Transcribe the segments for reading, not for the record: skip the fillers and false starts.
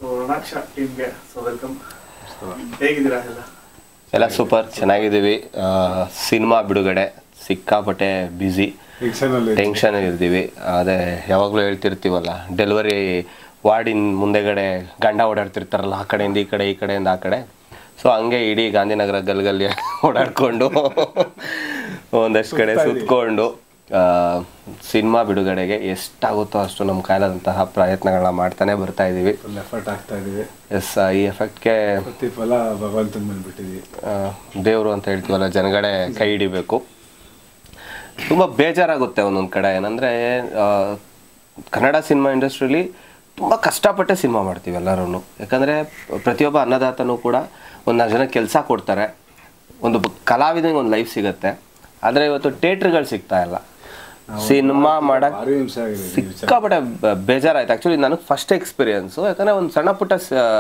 ರಣಾಕ್ಷ ಟೀಮ್ಗೆ ವೆಲ್ಕಮ್. ಹೇಗಿದ್ದೀರಾ ಎಲ್ಲ ಸೂಪರ್ ಚೆನ್ನಾಗಿದ್ದೀವಿ. ಸಿನಿಮಾ ಬಿಡುಗಡೆ ಸಿಕ್ಕಾಪಟ್ಟೆ ಬ್ಯುಸಿ ಟೆನ್ಷನ್ ಇರ್ತೀವಿ. ಅದೇ ಯಾವಾಗಲೂ ಹೇಳ್ತಿರ್ತೀವಲ್ಲ, ಡೆಲಿವರಿ ವಾರ್ಡಿನ ಮುಂದೆಗಡೆ ಗಂಡ ಓಡಾಡ್ತಿರ್ತಾರಲ್ಲ, ಆ ಕಡೆಯಿಂದ ಈ ಕಡೆ, ಈ ಕಡೆಯಿಂದ ಆ ಕಡೆ. ಸೊ ಹಂಗೆ ಇಡೀ ಗಾಂಧಿನಗರ ಗಲ್ಗಲ್ಲಿ ಓಡಾಡಿಕೊಂಡು ಒಂದಷ್ಟು ಕಡೆ ಸುತ್ತಕೊಂಡು ಸಿನಿಮಾ ಬಿಡುಗಡೆಗೆ ಎಷ್ಟಾಗುತ್ತೋ ಅಷ್ಟು ನಮ್ಮ ಕಾಲದಂತಹ ಪ್ರಯತ್ನಗಳನ್ನ ಮಾಡ್ತಾನೆ ಬರ್ತಾ ಇದ್ದೀವಿ. ಎಸ್, ಈ ಎಫೆಕ್ಟ್ಗೆ ಪ್ರತಿಫಲ ಭಗವಂತನ ಬಂದ್ಬಿಟ್ಟಿದ್ವಿ. ದೇವರು ಅಂತ ಹೇಳ್ತೀವಲ್ಲ, ಜನಗಳೇ ಕೈ ಹಿಡಿಬೇಕು. ತುಂಬ ಬೇಜಾರಾಗುತ್ತೆ ಒಂದೊಂದು ಕಡೆ. ಏನಂದರೆ ಕನ್ನಡ ಸಿನಿಮಾ ಇಂಡಸ್ಟ್ರಿಲಿ ತುಂಬ ಕಷ್ಟಪಟ್ಟೆ ಸಿನಿಮಾ ಮಾಡ್ತೀವಿ ಎಲ್ಲರೂ. ಯಾಕಂದರೆ ಪ್ರತಿಯೊಬ್ಬ ಅನ್ನದಾತನೂ ಕೂಡ ಒಂದು ಜನ ಕೆಲಸ ಕೊಡ್ತಾರೆ, ಒಂದು ಕಲಾವಿದಂಗೆ ಒಂದು ಲೈಫ್ ಸಿಗುತ್ತೆ. ಆದರೆ ಇವತ್ತು ಥಿಯೇಟ್ರ್ಗಳು ಸಿಗ್ತಾ ಇಲ್ಲ. ಸಿನಿಮಾ ಮಾಡೋಕ್ಕೆ ಸಿಕ್ಕಾಪಟ್ಟೆ ಬೇಜಾರಾಯ್ತು. ಆ್ಯಕ್ಚುಲಿ ನನಗೆ ಫಸ್ಟ್ ಎಕ್ಸ್ಪೀರಿಯನ್ಸು. ಯಾಕಂದರೆ ಒಂದು ಸಣ್ಣ ಪುಟ್ಟ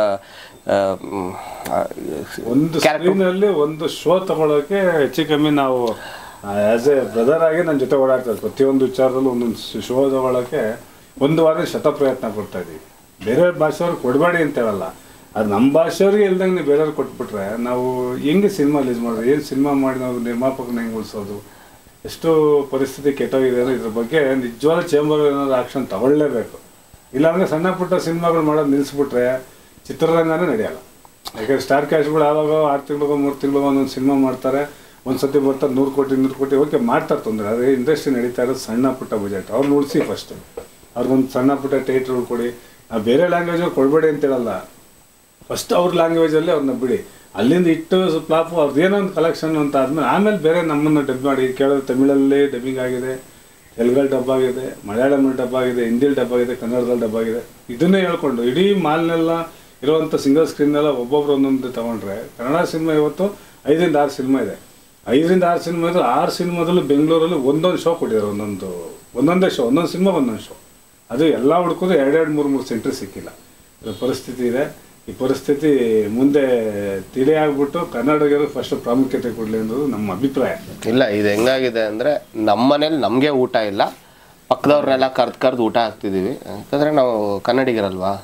ಒಂದು ಸ್ಕ್ರೀನಲ್ಲಿ ಒಂದು ಶೋ ತಗೊಳ್ಳೋಕೆ ಹೆಚ್ಚು ಕಮ್ಮಿ ನಾವು ಆ್ಯಸ್ ಎ ಬ್ರದರ್ ಆಗಿ ನನ್ನ ಜೊತೆ ಓಡಾಡ್ತಾ ಇದ್ವಿ. ಪ್ರತಿಯೊಂದು ವಿಚಾರದಲ್ಲೂ ಒಂದೊಂದು ಶೋ ತಗೊಳ್ಳೋಕ್ಕೆ ಒಂದು ವಾರ ಶತ ಪ್ರಯತ್ನ ಕೊಡ್ತಾ ಇದ್ದೀವಿ. ಬೇರೆ ಭಾಷೆಯವ್ರಿಗೆ ಕೊಡಬೇಡಿ ಅಂತ ಹೇಳಲ್ಲ, ಅದು ನಮ್ಮ ಭಾಷೆಯವ್ರಿಗೆ ಇಲ್ದಂಗೆ ನೀವು ಬೇರೆಯವ್ರಿಗೆ ಕೊಟ್ಬಿಟ್ರೆ ನಾವು ಹೆಂಗೆ ಸಿನಿಮಾ ರಿಲೀಸ್ ಮಾಡೋದು, ಏನು ಸಿನಿಮಾ ಮಾಡಿ ನಾವು ನಿರ್ಮಾಪಕನ ಹೆಂಗೆ ಉಳಿಸೋದು, ಎಷ್ಟು ಪರಿಸ್ಥಿತಿ ಕೆಟ್ಟೋಗಿದೆ ಅಂದರೆ ಇದ್ರ ಬಗ್ಗೆ ನಿಜವಾದ ಚೇಂಬರ್ ಏನಾದ್ರು ಆಕ್ಷನ್ ತಗೊಳ್ಳೇಬೇಕು. ಇಲ್ಲಾಂದರೆ ಸಣ್ಣ ಪುಟ್ಟ ಸಿನಿಮಾಗಳು ಮಾಡೋದು ನಿಲ್ಲಿಸ್ಬಿಟ್ರೆ ಚಿತ್ರರಂಗನೇ ನಡೆಯಲ್ಲ. ಯಾಕಂದರೆ ಸ್ಟಾರ್ ಕ್ಯಾಶ್ಗಳು ಆವಾಗ 6 ತಿಂಗಳಿಗೋ 3 ತಿಂಗಳಿಗೋ ಒಂದೊಂದು ಸಿನಿಮಾ ಮಾಡ್ತಾರೆ. ಒಂದು ಸತಿ ಬರ್ತಾರೆ 100 ಕೋಟಿ 200 ಕೋಟಿ ಓಕೆ ಮಾಡ್ತಾರೆ, ತೊಂದರೆ. ಅದೇ ಇಂಡಸ್ಟ್ರಿ ನಡೀತಾ ಇರೋದು ಸಣ್ಣ ಪುಟ್ಟ ಬಜೆಟ್. ಅವ್ರನ್ನ ಉಳಿಸಿ ಫಸ್ಟು, ಅವ್ರಿಗೊಂದು ಸಣ್ಣ ಪುಟ್ಟ ಥಿಯೇಟ್ರ್ಗಳು ಕೊಡಿ. ನಾವು ಬೇರೆ ಲ್ಯಾಂಗ್ವೇಜಲ್ಲಿ ಕೊಡಬೇಡಿ ಅಂತ ಹೇಳಲ್ಲ, ಫಸ್ಟ್ ಅವ್ರ ಲ್ಯಾಂಗ್ವೇಜಲ್ಲಿ ಅವ್ರನ್ನ ಬಿಡಿ. ಅಲ್ಲಿಂದ ಇಟ್ಟು ಫ್ಲಾಪು ಅವ್ರದ್ದೇನೋ ಒಂದು ಕಲೆಕ್ಷನ್ ಅಂತ ಆದಮೇಲೆ ಆಮೇಲೆ ಬೇರೆ ನಮ್ಮನ್ನು ಡಬ್ ಮಾಡಿ. ಕೇಳೋದು ತಮಿಳಲ್ಲಿ ಡಬ್ಬಿಂಗ್ ಆಗಿದೆ, ತೆಲುಗಲ್ಲಿ ಡಬ್ ಆಗಿದೆ, ಮಲಯಾಳಮಲ್ಲಿ ಡಬ್ ಆಗಿದೆ, ಹಿಂದಿಲಿ ಡಬ್ ಆಗಿದೆ, ಕನ್ನಡದಲ್ಲಿ ಡಬ್ ಆಗಿದೆ. ಇದನ್ನೇ ಹೇಳ್ಕೊಂಡು ಇಡೀ ಮಾಲ್ನೆಲ್ಲ ಇರುವಂಥ ಸಿಂಗಲ್ ಸ್ಕ್ರೀನ್ನೆಲ್ಲ ಒಬ್ಬೊಬ್ರು ಒಂದೊಂದು ತೊಗೊಂಡ್ರೆ ಕನ್ನಡ ಸಿನಿಮಾ ಇವತ್ತು 5 ರಿಂದ 6 ಸಿನಿಮಾ ಇದೆ. 5 ರಿಂದ 6 ಸಿನಿಮಾ ಇದ್ರೆ 6 ಸಿನಿಮಾದಲ್ಲೂ ಬೆಂಗಳೂರಲ್ಲಿ ಒಂದೊಂದು ಶೋ ಕೊಟ್ಟಿದ್ದಾರೆ. ಒಂದೊಂದೇ ಶೋ, ಒಂದೊಂದು ಸಿನಿಮಾ ಒಂದೊಂದು ಶೋ. ಅದು ಎಲ್ಲ ಹುಡುಕಿದ್ರೆ 2-2, 3 ಸೆಂಟ್ರಿ ಸಿಕ್ಕಿಲ್ಲ. ಇದು ಪರಿಸ್ಥಿತಿ ಇದೆ. ಈ ಪರಿಸ್ಥಿತಿ ಮುಂದೆ ತಿಳಿಯಾಗ್ಬಿಟ್ಟು ಕನ್ನಡಿಗರು ಫಸ್ಟ್ ಪ್ರಾಮುಖ್ಯತೆ ಕೊಡಲಿ ಅನ್ನೋದು ನಮ್ಮ ಅಭಿಪ್ರಾಯ. ಇಲ್ಲ, ಇದು ಹೆಂಗಾಗಿದೆ ಅಂದರೆ ನಮ್ಮ ಮನೇಲಿ ನಮಗೆ ಊಟ ಇಲ್ಲ, ಪಕ್ಕದವ್ರನ್ನೆಲ್ಲ ಕರೆದು ಊಟ ಹಾಕ್ತಿದ್ದೀವಿ. ಯಾಕಂದರೆ ನಾವು ಕನ್ನಡಿಗರಲ್ವಾ,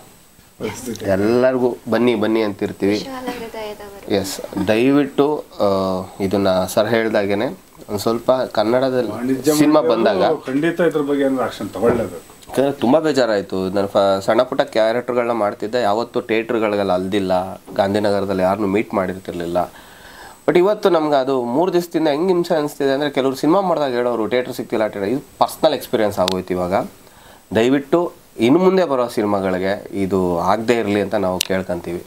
ಎಲ್ಲರಿಗೂ ಬನ್ನಿ ಬನ್ನಿ ಅಂತಿರ್ತೀವಿ. ಎಸ್, ದಯವಿಟ್ಟು ಇದನ್ನ ಸರ್ ಹೇಳ್ದಾಗೇನೆ ಒಂದು ಸ್ವಲ್ಪ ಕನ್ನಡದಲ್ಲಿ ಸಿನಿಮಾ ಬಂದಾಗ ಖಂಡಿತ ಇದ್ರ ಬಗ್ಗೆ ಏನಾದ್ರು ಆಕ್ಷನ್ ತಗೊಳ್ಳೇಬೇಕು. ಯಾಕಂದರೆ ತುಂಬ ಬೇಜಾರಾಯಿತು. ನಾನು ಸಣ್ಣ ಪುಟ್ಟ ಕ್ಯಾರೆಕ್ಟರ್ಗಳನ್ನ ಮಾಡ್ತಿದ್ದೆ. ಯಾವತ್ತೂ ಥಿಯೇಟ್ರ್ಗಳಿಗೆಲ್ಲ ಅಲ್ದಿಲ್ಲ, ಗಾಂಧಿನಗರದಲ್ಲಿ ಯಾರನ್ನೂ ಮೀಟ್ ಮಾಡಿರ್ತಿರ್ಲಿಲ್ಲ. ಬಟ್ ಇವತ್ತು ನಮ್ಗೆ ಅದು 3 ದಿವಸದಿಂದ ಹೆಂಗೆ ಹಿಂಸೆ ಅನಿಸ್ತಿದೆ ಅಂದರೆ, ಕೆಲವರು ಸಿನಿಮಾ ಮಾಡಿದಾಗ ಹೇಳೋರು ಥಿಯೇಟ್ರ್ ಸಿಗ್ತಿಲ್ಲ, ಇದು ಪರ್ಸ್ನಲ್ ಎಕ್ಸ್ಪೀರಿಯನ್ಸ್ ಆಗೋಯ್ತು ಇವಾಗ. ದಯವಿಟ್ಟು ಇನ್ನು ಮುಂದೆ ಬರೋ ಸಿನಿಮಾಗಳಿಗೆ ಇದು ಆಗದೆ ಇರಲಿ ಅಂತ ನಾವು ಕೇಳ್ಕೊಂತೀವಿ.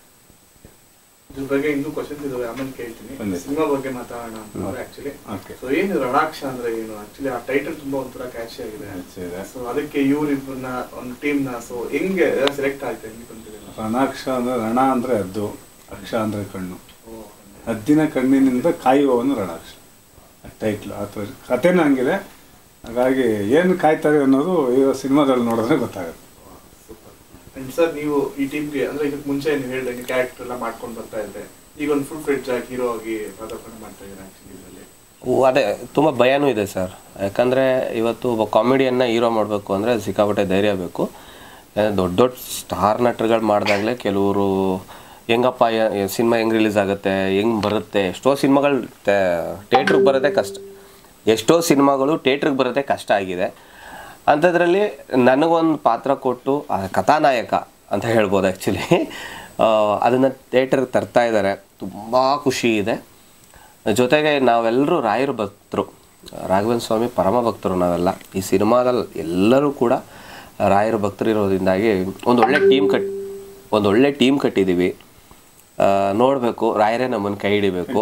ಇದ್ರ ಬಗ್ಗೆ ಇನ್ನೂ ಕ್ವಶನ್ಸ್ ಇದಾವೆ, ಆಮೇಲೆ ಕೇಳ್ತೀನಿ. ಸಿನಿಮಾ ಬಗ್ಗೆ ಮಾತಾಡೋಣ ಅಂತಂದ್ರೆ ಆಕ್ಚುಲಿ ಸೊ ಏನು ರಣಾಕ್ಷ ಅಂದ್ರೆ ಏನು? ಆಕ್ಚುಲಿ ಆ ಟೈಟಲ್ ತುಂಬಾ ಒಂಥರ ಕ್ಯಾಚಿ ಆಗಿದೆ. ಸೊ ಅದಕ್ಕೆ ಇವ್ರಿಬ್ಬರನ್ನ ಒಂದು ಟೀಮ್ ನ ಸೊ ಹೆಂಗೆ ಸೆಲೆಕ್ಟ್ ಆಯ್ತು, ಹೆಂಗೆ ಬಂದಿದೆ? ರಣಾಕ್ಷ ಅಂದ್ರೆ ರಣ ಅಂದ್ರೆ ಹದ್ದು, ಅಕ್ಷ ಅಂದ್ರೆ ಕಣ್ಣು. ಹದ್ದಿನ ಕಣ್ಣಿನಿಂದ ಕಾಯುವವನು ರಣಾಕ್ಷ ಟೈಟ್ಲ್. ಅಥವಾ ಕಥೆನೂ ಹಂಗಿದೆ. ಹಾಗಾಗಿ ಏನು ಕಾಯ್ತಾರೆ ಅನ್ನೋದು ಈಗ ಸಿನಿಮಾದಲ್ಲಿ ನೋಡಿದ್ರೆ ಗೊತ್ತಾಗುತ್ತೆ. ಸರ್, ನೀವು ಈ ಟೀಮ್ಗೆ ಅಂದ್ರೆ ಇದಕ್ಕೆ ಮುಂಚೆ ನೀವು ಹೇಳಿದಂಗೆ ಕ್ಯಾರೆಕ್ಟರ್ ಎಲ್ಲ ಮಾಡ್ಕೊಂಡು ಬರ್ತಾ ಇದ್ರೆ, ಈಗ ಒಂದು ಫುಲ್ ಫ್ಲೆಡ್ಜ್ ಆಗಿ ಹೀರೋ ಆಗಿ ಪದಾರ್ಪಣೆ ಮಾಡ್ತಾ ಇದ್ದಾರೆ ಆಕ್ಚುಲಿ ಇದರಲ್ಲಿ. ಅದೇ ತುಂಬ ಭಯನೂ ಇದೆ ಸರ್. ಯಾಕಂದರೆ ಇವತ್ತು ಒಬ್ಬ ಕಾಮಿಡಿಯನ್ನ ಹೀರೋ ಮಾಡಬೇಕು ಅಂದರೆ ಸಿಕ್ಕಾಪಟ್ಟೆ ಧೈರ್ಯ ಬೇಕು. ದೊಡ್ಡ ದೊಡ್ಡ ಸ್ಟಾರ್ ನಟರುಗಳು ಮಾಡಿದಾಗಲೇ ಕೆಲವರು ಹೆಂಗಪ್ಪ ಸಿನಿಮಾ ಹೆಂಗೆ ರಿಲೀಸ್ ಆಗುತ್ತೆ, ಹೆಂಗೆ ಬರುತ್ತೆ. ಎಷ್ಟೋ ಸಿನಿಮಾಗಳು ಥಿಯೇಟ್ರಿಗೆ ಬರೋದೇ ಕಷ್ಟ, ಎಷ್ಟೋ ಸಿನಿಮಾಗಳು ಥಿಯೇಟ್ರಿಗೆ ಬರೋದೇ ಕಷ್ಟ ಆಗಿದೆ. ಅಂಥದ್ರಲ್ಲಿ ನನಗೊಂದು ಪಾತ್ರ ಕೊಟ್ಟು ಕಥಾನಾಯಕ ಅಂತ ಹೇಳ್ಬೋದು ಆ್ಯಕ್ಚುಲಿ. ಅದನ್ನು ಥಿಯೇಟ್ರಿಗೆ ತರ್ತಾ ಇದ್ದಾರೆ, ತುಂಬ ಖುಷಿ ಇದೆ. ಜೊತೆಗೆ ನಾವೆಲ್ಲರೂ ರಾಯರ ಭಕ್ತರು, ರಾಘವೇಂದ್ರ ಸ್ವಾಮಿ ಪರಮ ಭಕ್ತರು ನಾವೆಲ್ಲ. ಈ ಸಿನಿಮಾದಲ್ಲಿ ಎಲ್ಲರೂ ಕೂಡ ರಾಯರ ಭಕ್ತರು ಇರೋದ್ರಿಂದಾಗಿ ಒಂದು ಒಳ್ಳೆ ಟೀಮ್ ಕಟ್ಟಿದ್ದೀವಿ. ನೋಡಬೇಕು, ರಾಯರೇ ನಮ್ಮನ್ನು ಕೈ ಹಿಡಿಬೇಕು.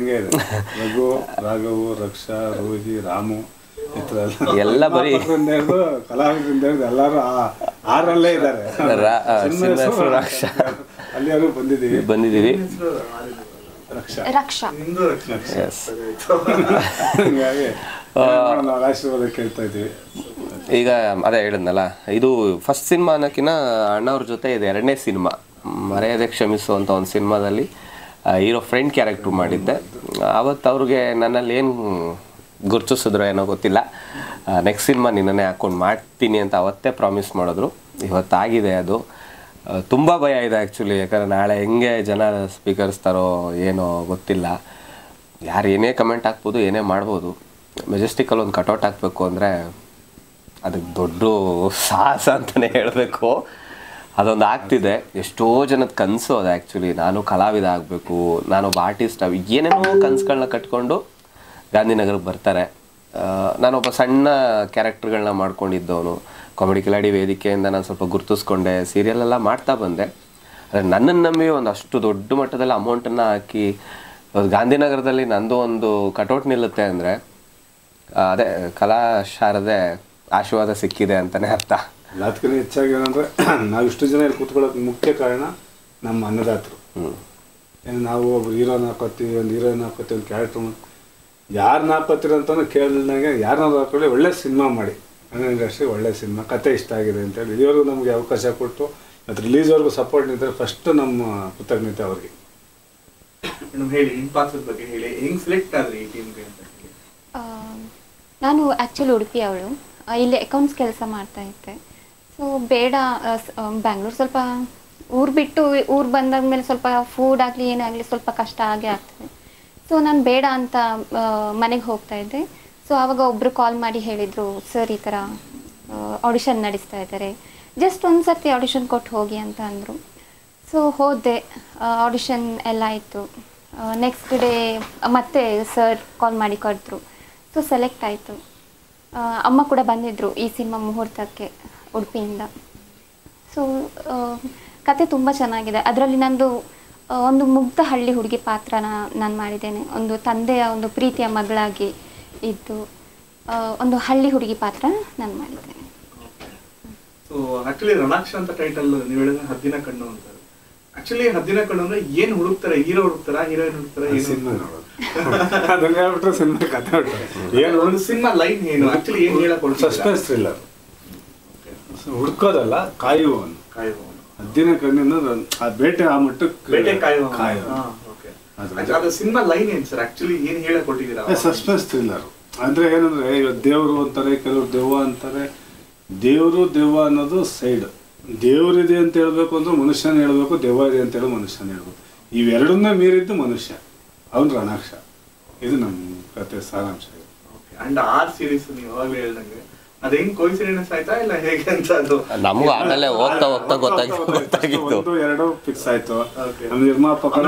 ರಾಘವು, ರಕ್ಷಾ, ರೋಹಿ, ರಾಮು ಎಲ್ಲ ಬರೀ ಕಲಾವಿದರಿಂದ ಎಲ್ಲರೂ 6ರಲ್ಲೇ ಇದ್ದಾರೆ. ಅಲ್ಲಿ ಬಂದಿದ್ದೀವಿ. ಆಶೀರ್ವಾದ ಕೇಳ್ತಾ ಇದ್ದೀವಿ. ಈಗ ಅದೇ ಹೇಳಿದ್ನಲ್ಲ, ಇದು ಫಸ್ಟ್ ಸಿನಿಮಾ ಅನ್ನೋಕ್ಕಿಂತ ಅಣ್ಣವ್ರ ಜೊತೆ ಇದು 2ನೇ ಸಿನಿಮಾ. ಮರೆಯದೆ ಕ್ಷಮಿಸು ಅಂತ ಒಂದು ಸಿನಿಮಾದಲ್ಲಿ ಹೀರೋ ಫ್ರೆಂಡ್ ಕ್ಯಾರೆಕ್ಟ್ರ್ ಮಾಡಿದ್ದೆ. ಆವತ್ತು ಅವ್ರಿಗೆ ನನ್ನಲ್ಲಿ ಏನು ಗುರುತಿಸಿದ್ರು ಏನೋ ಗೊತ್ತಿಲ್ಲ. ನೆಕ್ಸ್ಟ್ ಸಿನಿಮಾ ನಿನ್ನೇ ಹಾಕ್ಕೊಂಡು ಮಾಡ್ತೀನಿ ಅಂತ ಅವತ್ತೇ ಪ್ರಾಮಿಸ್ ಮಾಡಿದ್ರು. ಇವತ್ತಾಗಿದೆ ಅದು. ತುಂಬ ಭಯ ಇದೆ ಆ್ಯಕ್ಚುಲಿ. ಯಾಕಂದರೆ ನಾಳೆ ಹೆಂಗೆ ಜನ ಸ್ವೀಕರಿಸ್ತಾರೋ ಏನೋ ಗೊತ್ತಿಲ್ಲ. ಯಾರು ಏನೇ ಕಮೆಂಟ್ ಹಾಕ್ಬೋದು, ಏನೇ ಮಾಡ್ಬೋದು. ಮೆಜೆಸ್ಟಿಕಲ್ಲಿ ಒಂದು ಕಟೌಟ್ ಹಾಕಬೇಕು ಅಂದರೆ ಅದಕ್ಕೆ ದೊಡ್ಡ ಸಾಹಸ ಅಂತಲೇ ಹೇಳಬೇಕು. ಅದೊಂದು ಆಗ್ತಿದೆ. ಎಷ್ಟೋ ಜನದ ಕನಸು ಅದು ಆ್ಯಕ್ಚುಲಿ. ನಾನು ಕಲಾವಿದ ಆಗಬೇಕು, ನಾನೊಬ್ಬ ಆರ್ಟಿಸ್ಟ್ ಏನೇನೋ ಕನಸುಗಳನ್ನ ಕಟ್ಕೊಂಡು ಗಾಂಧಿನಗರಕ್ಕೆ ಬರ್ತಾರೆ. ನಾನೊಬ್ಬ ಸಣ್ಣ ಕ್ಯಾರೆಕ್ಟರ್ಗಳನ್ನ ಮಾಡ್ಕೊಂಡಿದ್ದವನು. ಕಾಮಿಡಿ ಕಿಲಾಡಿ ವೇದಿಕೆಯಿಂದ ನಾನು ಸ್ವಲ್ಪ ಗುರುತಿಸ್ಕೊಂಡೆ, ಸೀರಿಯಲೆಲ್ಲ ಮಾಡ್ತಾ ಬಂದೆ. ಆದರೆ ನನ್ನನ್ನು ನಂಬಿ ಒಂದು ಅಷ್ಟು ದೊಡ್ಡ ಮಟ್ಟದಲ್ಲಿ ಅಮೌಂಟನ್ನು ಹಾಕಿ ಗಾಂಧಿನಗರದಲ್ಲಿ ನಂದು ಒಂದು ಕಟೌಟ್ ನಿಲ್ಲುತ್ತೆ ಅಂದರೆ ಅದೇ ಕಲಾಶಾರದೆ ಆಶೀರ್ವಾದ ಸಿಕ್ಕಿದೆ ಅಂತಲೇ ಅರ್ಥ. ಎಲ್ಲದಕ್ಕಿಂತ ಹೆಚ್ಚಾಗಿ ಏನಂದರೆ ನಾವು ಇಷ್ಟು ಜನ ಇಲ್ಲಿ ಕೂತ್ಕೊಳ್ಳೋಕೆ ಮುಖ್ಯ ಕಾರಣ ನಮ್ಮ ಅನ್ನದಾತರು. ಏನು ನಾವು ಒಬ್ಬ ಹೀರೋನ ಹಾಕೋತೀವಿ, ಒಂದು ಹೀರೋಯಿನ್ ಹಾಕೋತೀವಿ, ಒಂದು ಕ್ಯಾರೆಕ್ಟರ್ ಯಾರನ್ನ ಹಾಕೋತೀರ ಅಂತಲೂ ಕೇಳಿದಂಗೆ ಯಾರನ್ನಾದ್ರು ಹಾಕೊಳ್ಳಿ, ಒಳ್ಳೆ ಸಿನಿಮಾ ಮಾಡಿ, ಕನ್ನಡ ಇಂಡಸ್ಟ್ರಿ ಒಳ್ಳೆ ಸಿನಿಮಾ, ಕತೆ ಇಷ್ಟ ಆಗಿದೆ ಅಂತೇಳಿ ಇಲ್ಲಿವರೆಗೂ ನಮಗೆ ಅವಕಾಶ ಕೊಟ್ಟು ಮತ್ತು ರಿಲೀಸ್ವರೆಗೂ ಸಪೋರ್ಟ್ ನಿಂತಾರೆ. ಫಸ್ಟ್ ನಮ್ಮ ಕೃತಜ್ಞತೆ ಅವ್ರಿಗೆ. ಹೇಳಿ, ನಿಮ್ಮ ಪಾತ್ರದ ಬಗ್ಗೆ ಹೇಳಿ, ಹೆಂಗೆ ಸೆಲೆಕ್ಟ್ ಆದ್ರಿ ಈ ಟೀಮ್ಗೆ ಅಂತ ಹೇಳಿ. ನಾನು ಆ್ಯಕ್ಚುಲಿ ಉಡುಪಿ ಅವಳು, ಇಲ್ಲಿ ಅಕೌಂಟ್ಸ್ ಕೆಲಸ ಮಾಡ್ತಾ ಇದ್ದೆ. ಸೊ ಬೇಡ, ಬ್ಯಾಂಗ್ಳೂರು ಸ್ವಲ್ಪ ಊರು ಬಿಟ್ಟು ಊರು ಬಂದಾದ್ಮೇಲೆ ಸ್ವಲ್ಪ ಫುಡ್ ಆಗಲಿ ಏನೇ ಆಗಲಿ ಸ್ವಲ್ಪ ಕಷ್ಟ ಆಗೇ ಆಗ್ತದೆ. ಸೊ ನಾನು ಬೇಡ ಅಂತ ಮನೆಗೆ ಹೋಗ್ತಾ ಇದ್ದೆ. ಸೊ ಆವಾಗ ಒಬ್ಬರು ಕಾಲ್ ಮಾಡಿ ಹೇಳಿದರು, ಸರ್ ಈ ಥರ ಆಡಿಷನ್ ನಡೆಸ್ತಾ ಇದ್ದಾರೆ, ಜಸ್ಟ್ ಒಂದು ಸರ್ತಿ ಆಡಿಷನ್ ಕೊಟ್ಟು ಹೋಗಿ ಅಂತ ಅಂದರು. ಸೊ ಹೋದೆ, ಆಡಿಷನ್ ಎಲ್ಲ ಆಯಿತು. ನೆಕ್ಸ್ಟ್ ಡೇ ಮತ್ತೆ ಸರ್ ಕಾಲ್ ಮಾಡಿ ಕರೆದ್ರು. ಸೊ ಸೆಲೆಕ್ಟ್ ಆಯಿತು. ಅಮ್ಮ ಕೂಡ ಬಂದಿದ್ದರು ಈ ಸಿನಿಮಾ ಮುಹೂರ್ತಕ್ಕೆ ಉಡುಪಿಯಿಂದ. ಸೊ ಕತೆ ತುಂಬ ಚೆನ್ನಾಗಿದೆ. ಅದರಲ್ಲಿ ನಂದು ಒಂದು ಮುಗ್ಧ ಹಳ್ಳಿ ಹುಡುಗಿ ಪಾತ್ರನ ನಾನು ಮಾಡಿದ್ದೇನೆ. ಒಂದು ತಂದೆಯ ಒಂದು ಪ್ರೀತಿಯ ಮಗಳಾಗಿ ಇದ್ದು ಒಂದು ಹಳ್ಳಿ ಹುಡುಗಿ ಪಾತ್ರ ನಾನು ಮಾಡಿದ್ದೇನೆ. ಸೊ ಆಕ್ಚುಲಿ ರಣಾಕ್ಷ ಅಂತ ಟೈಟಲ್ ನೀವು ಹೇಳಿದ್ರೆ ಹದ್ದಿನ ಕಣ್ಣು ಅಂತ. ಆಕ್ಚುಲಿ ಹದ್ದಿನ ಕಣ್ಣು ಅಂದ್ರೆ ಏನ್ ಹುಡುಕ್ತಾರೆ? Hero ಹುಡುಕ್ತಾರ, heroine ಹುಡುಕ್ತಾರ? ಒಂದು ಸಿನಿಮಾ ಲೈನ್ ಏನು? ಆಕ್ಚುಲಿ ಏನ್ ಹೇಳಕ್ ಸಸ್ಪೆನ್ಸ್ ಥ್ರಿಲ್ಲರ್, ಹುಡ್ಕೋದಲ್ಲ, ಕಾಯುವವನು. ಹದ್ದಿನ ಕಣ್ಣಿನ ಆ ಬೇಟೆ, ಆ ಮಟ್ಟಕ್ಕೆ ಸಿನಿಮಾ ಲೈನ್ ಏನ್ ಸರ್? ಆಕ್ಚುಲಿ ಏನ್ ಹೇಳಕ್ ಕೊಟ್ಟಿದ್ದೀರಾ? ಸಸ್ಪೆನ್ಸ್ ಥ್ರಿಲ್ಲರ್ ಅಂದ್ರೆ ಏನಂದ್ರೆ, ಇವತ್ತು ದೇವರು ಅಂತಾರೆ, ಕೆಲವರು ದೆವ್ವ ಅಂತಾರೆ. ದೇವರು ದೆವ್ವ ಅನ್ನೋದು ಸೈಡ್. ದೇವರಿದೆ ಅಂತ ಹೇಳ್ಬೇಕು ಅಂದ್ರೆ ಮನುಷ್ಯನ ಹೇಳ್ಬೇಕು, ದೆವ್ವ ಇದೆ ಅಂತ ಹೇಳಿ ಮನುಷ್ಯನ ಹೇಳ್ಬೇಕು. ಇವೆರಡನ್ನ ಮೀರಿದ್ದು ಮನುಷ್ಯ, ಅವನು ರಣಾಕ್ಷ. ಇದು ನಮ್ಮ ಕತೆ ಸಾರಾಂಶ. ಅಂಡ್ ಆರ್ ಸೀರೀಸ್ ನೀವು ಯಾವಾಗಲೂ ಹೇಳ್ದಂಗೆ ಅದು ಹೆಂಗ್ ಕೋಇನ್ಸಿಡೆನ್ಸ್ ಆಯ್ತಾ ಇಲ್ಲ ಹೇಗೆ ಅಂತ? ಅದು ನಮಗೂ ಆಮೇಲೆ ಹೋಗ್ತಾ ಹೋಗ್ತಾ ಗೊತ್ತಾಗಿತ್ತು. ಎರಡು ಫಿಕ್ಸ್ ಆಯ್ತು. ನಮ್ಮ ನಿರ್ಮಾಪಕರು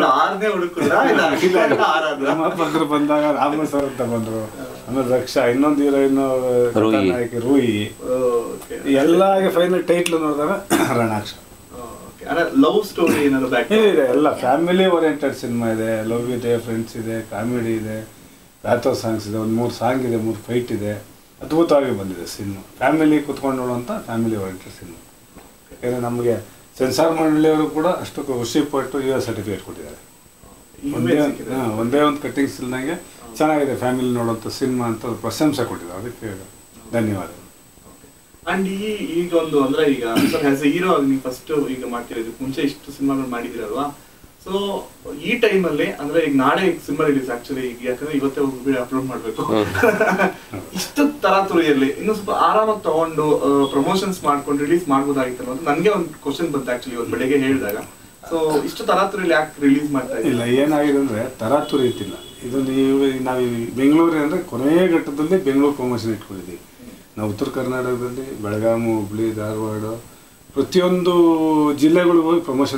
ನಿರ್ಮಾಪಕರು ಬಂದಾಗ ರಾಮ ಸರ್ ಅಂತ ಬಂದ್ರು, ಆಮೇಲೆ ರಕ್ಷಾ, ಇನ್ನೊಂದು ಹೀರೋಯಿನ್ ರೂಹಿ, ಎಲ್ಲ ಫೈನಲ್ ಟೈಟ್ಲ್ ನೋಡಿದಾಗ ರಣಾಕ್ಷ. ಲವ್ ಸ್ಟೋರಿ ಇದೆ, ಎಲ್ಲ ಫ್ಯಾಮಿಲಿ ಓರಿಯೆಂಟೆಡ್ ಸಿನಿಮಾ ಇದೆ. ಲವ್ ಇದೆ, ಫ್ರೆಂಡ್ಸ್ ಇದೆ, ಕಾಮಿಡಿ ಇದೆ, ರಾಥೋ ಸಾಂಗ್ಸ್ ಇದೆ, ಒಂದು 3 ಸಾಂಗ್ ಇದೆ, 3 ಫೈಟ್ ಇದೆ. ಅದ್ಭುತವಾಗಿ ಬಂದಿದೆ ಸಿನಿಮಾ. ಫ್ಯಾಮಿಲಿ ಕುತ್ಕೊಂಡು ನೋಡುವಂಥ ಫ್ಯಾಮಿಲಿ ಓರಿಯೆಂಟೆಡ್ ಸಿನಿಮಾ. ಯಾಕಂದರೆ ನಮಗೆ ಸೆನ್ಸಾರ್ ಮಂಡಳಿಯವರು ಕೂಡ ಅಷ್ಟು ಖುಷಿಪಟ್ಟು US ಸರ್ಟಿಫಿಕೇಟ್ ಕೊಟ್ಟಿದ್ದಾರೆ. ಒಂದೇ ಒಂದು ಕಟ್ಟಿಂಗ್ಸ್ ಇಲ್ದಂಗೆ ಚೆನ್ನಾಗಿದೆ ಫ್ಯಾಮಿಲಿ ನೋಡುವಂಥ ಸಿನಿಮಾ ಅಂತ ಪ್ರಶಂಸೆ ಕೊಟ್ಟಿದ್ದಾರೆ. ಅದಕ್ಕೆ ಧನ್ಯವಾದಗಳು. ಅಂಡ್ ಈಗ ಒಂದು ಅಂದ್ರೆ ಈಗ ಆಸ್ ಎ ಹೀರೋ ನೀವು ಫಸ್ಟ್ ಈಗ ಮಾಡ್ತಿರೋದು, ಮುಂಚೆ ಇಷ್ಟು ಸಿನಿಮಾಗಳು ಮಾಡಿದಿರಲ್ವಾ? ಸೊ ಈ ಟೈಮಲ್ಲಿ ಅಂದ್ರೆ ಈಗ ನಾಳೆ ಸಿನಿಮಾ ರಿಲೀಸ್ ಆಕ್ಚುಲಿ, ಈಗ ಯಾಕಂದ್ರೆ ಇವತ್ತೇ ಹೋಗಿ ಅಪ್ಲೋಡ್ ಮಾಡ್ಬೇಕು. ಇಷ್ಟು ತರಾತುರಿಯಲ್ಲಿ ಇನ್ನೂ ಸ್ವಲ್ಪ ಆರಾಮಾಗಿ ತಗೊಂಡು ಪ್ರಮೋಷನ್ಸ್ ಮಾಡ್ಕೊಂಡು ರಿಲೀಸ್ ಮಾಡ್ಬೋದಾಗಿತ್ತಲ್ಲ ಅಂತ ನನಗೆ ಒಂದು ಕ್ವಶನ್ ಬಂತು ಆಕ್ಚುಲಿ ಇವತ್ತು ಬೆಳಗ್ಗೆ ಹೇಳಿದಾಗ. ಸೊ ಇಷ್ಟು ತರಾತುರಿಯಲ್ಲಿ ಯಾಕೆ ರಿಲೀಸ್ ಮಾಡ್ತಾ ಇಲ್ಲ? ಏನಾಗಿದೆ ಅಂದ್ರೆ ತರಾತುರಿ ಇತ್ತಿಲ್ಲ. ಇದು ನಾವು ಬೆಂಗಳೂರು ಅಂದ್ರೆ ಕೊನೆಯ ಘಟ್ಟದಲ್ಲಿ ಬೆಂಗಳೂರು ಪ್ರಮೋಷನ್ ಇಟ್ಕೊಂಡಿದ್ದೀವಿ. ನಾವು ಉತ್ತರ ಕರ್ನಾಟಕದಲ್ಲಿ ಬೆಳಗಾವಿ, ಹುಬ್ಳಿ, ಧಾರವಾಡ ಪ್ರತಿಯೊಂದು ಜಿಲ್ಲೆಗಳಿಗೂ ಹೋಗಿ ಪ್ರಮೋಷನ್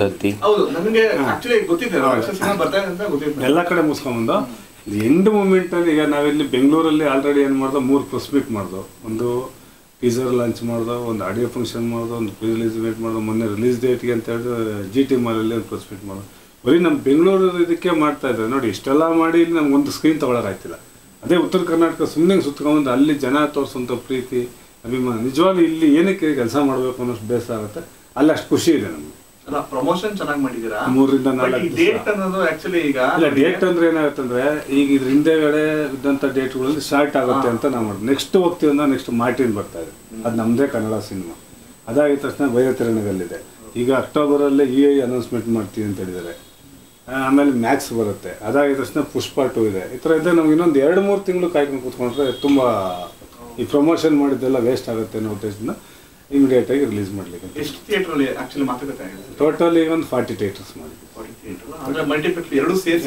ಎಲ್ಲ ಕಡೆ ಮುಗಿಸ್ಕೊಂಡ್ಬಂದು ಎಂಡ್ ಮೂಮೆಂಟ್ ಅಲ್ಲಿ. ಈಗ ನಾವಿಲ್ಲಿ ಬೆಂಗಳೂರಲ್ಲಿ ಆಲ್ರೆಡಿ ಏನು ಮಾಡ್ದೋ 3 ಪ್ರೆಸ್ ಮೀಟ್ ಮಾಡ್ದೋ. ಒಂದು ಟೀಸರ್ ಲಾಂಚ್ ಮಾಡ್ದೋ, ಒಂದು ಆಡಿಯೋ ಫಂಕ್ಷನ್ ಮಾಡ್ದೋ, ಒಂದು ಪ್ರೀ ರಿಲೀಸ್ ಮೀಟ್ ಮಾಡ್ದೋ. ಮೊನ್ನೆ ರಿಲೀಸ್ ಡೇಟ್ಗೆ ಅಂತ ಹೇಳಿದ್ರೆ GT ಮಾಲಲ್ಲಿ ಒಂದು ಪ್ರೆಸ್ ಮೀಟ್ ಮಾಡ್ದೋ. ಬರೀ ನಮ್ಮ ಬೆಂಗಳೂರು ಇದಕ್ಕೆ ಮಾಡ್ತಾ ಇದ್ದಾರೆ ನೋಡಿ. ಇಷ್ಟೆಲ್ಲ ಮಾಡಿ ಇಲ್ಲಿ ನಮ್ಗೆ ಒಂದು ಸ್ಕ್ರೀನ್ ತೊಗೊಳಕ್ಕಾಗ್ತಿಲ್ಲ. ಅದೇ ಉತ್ತರ ಕರ್ನಾಟಕ ಸುಮ್ಮನೆ ಸುತ್ಕೊಂಡು ಅಲ್ಲಿ ಜನ ತೋರಿಸೋಂಥ ಪ್ರೀತಿ, ಅಭಿಮಾನ ನಿಜವಾಗ್ಲೂ ಇಲ್ಲಿ ಏನಕ್ಕೆ ಕೆಲಸ ಮಾಡಬೇಕು ಅನ್ನೋಷ್ಟು ಬೇಸರ ಆಗುತ್ತೆ. ಅಲ್ಲಿ ಅಷ್ಟು ಖುಷಿ ಇದೆ ನಮ್ಗೆ. ಪ್ರಮೋಷನ್ ಚೆನ್ನಾಗಿ ಮಾಡಿದ್ದೀರಾ. 3 ರಿಂದ 4 ಡೇಟ್ ಅನ್ನೋದು ಆಕ್ಚುಲಿ ಈಗ ಇಲ್ಲ, ಡೇಟ್ ಅಂದ್ರೆ ಏನಾಗುತ್ತೆ ಅಂದ್ರೆ ಈಗ ಇದ್ರ ಹಿಂದೆಗಡೆ ಇದ್ದಂಥ ಡೇಟ್ಗಳಲ್ಲಿ ಸ್ಟಾರ್ಟ್ ಆಗುತ್ತೆ ಅಂತ ನಾವು ಮಾಡಿ ನೆಕ್ಸ್ಟ್ ಹೋಗ್ತೀವಿ ಅಂದ್ರೆ ನೆಕ್ಸ್ಟ್ ಮಾರ್ಟಿನ್ ಬರ್ತಾ ಇದೆ. ಅದು ನಮ್ಮದೇ ಕನ್ನಡ ಸಿನಿಮಾ. ಅದಾಗಿದ ತಕ್ಷಣ ಬೈರತಿರಣಗಲ್ಲಿದೆ. ಈಗ ಅಕ್ಟೋಬರಲ್ಲಿ EI ಅನೌನ್ಸ್ಮೆಂಟ್ ಮಾಡ್ತೀವಿ ಅಂತ ಹೇಳಿದ್ದಾರೆ. ಆಮೇಲೆ ಮ್ಯಾಕ್ಸ್ ಬರುತ್ತೆ. ಅದಾಗಿದ ತಕ್ಷಣ ಪುಷ್ಪ 2 ಇದೆ. ಈ ಥರ ಇದ್ದರೆ ನಮ್ಗೆ ಇನ್ನೊಂದು 2-3 ತಿಂಗಳು ಕಾಯ್ಕೊಂಡು ಕೂತ್ಕೊಂಡ್ರೆ ತುಂಬ ಈ ಪ್ರಮೋಷನ್ ಮಾಡಿದ್ದೆಲ್ಲ ವೇಸ್ಟ್ ಆಗುತ್ತೆ ಅನ್ನೋ ಉದ್ದೇಶದಿಂದ ಇಮಿಡಿಯೇಟ್ ಆಗಿ ರಿಲೀಸ್ ಮಾಡ್ಲಿಕ್ಕೆ. ಎಷ್ಟು ಥಿಯೇಟರ್ ಅಲ್ಲಿ ಆಕ್ಚುಲಿ ಮಾತುಕತೆ ಆಗಿದೆ? ಟೋಟಲ್ ಈಗ ಒಂದು 40 ಥಿಯೇಟರ್ಸ್ ಮಾಡಿದ್ವಿ. 40 ಥಿಯೇಟರ್ ಅಂದ್ರೆ ಮಲ್ಟಿಪ್ಲೆಕ್ಸ್ ಎರಡು ಸೇರಿ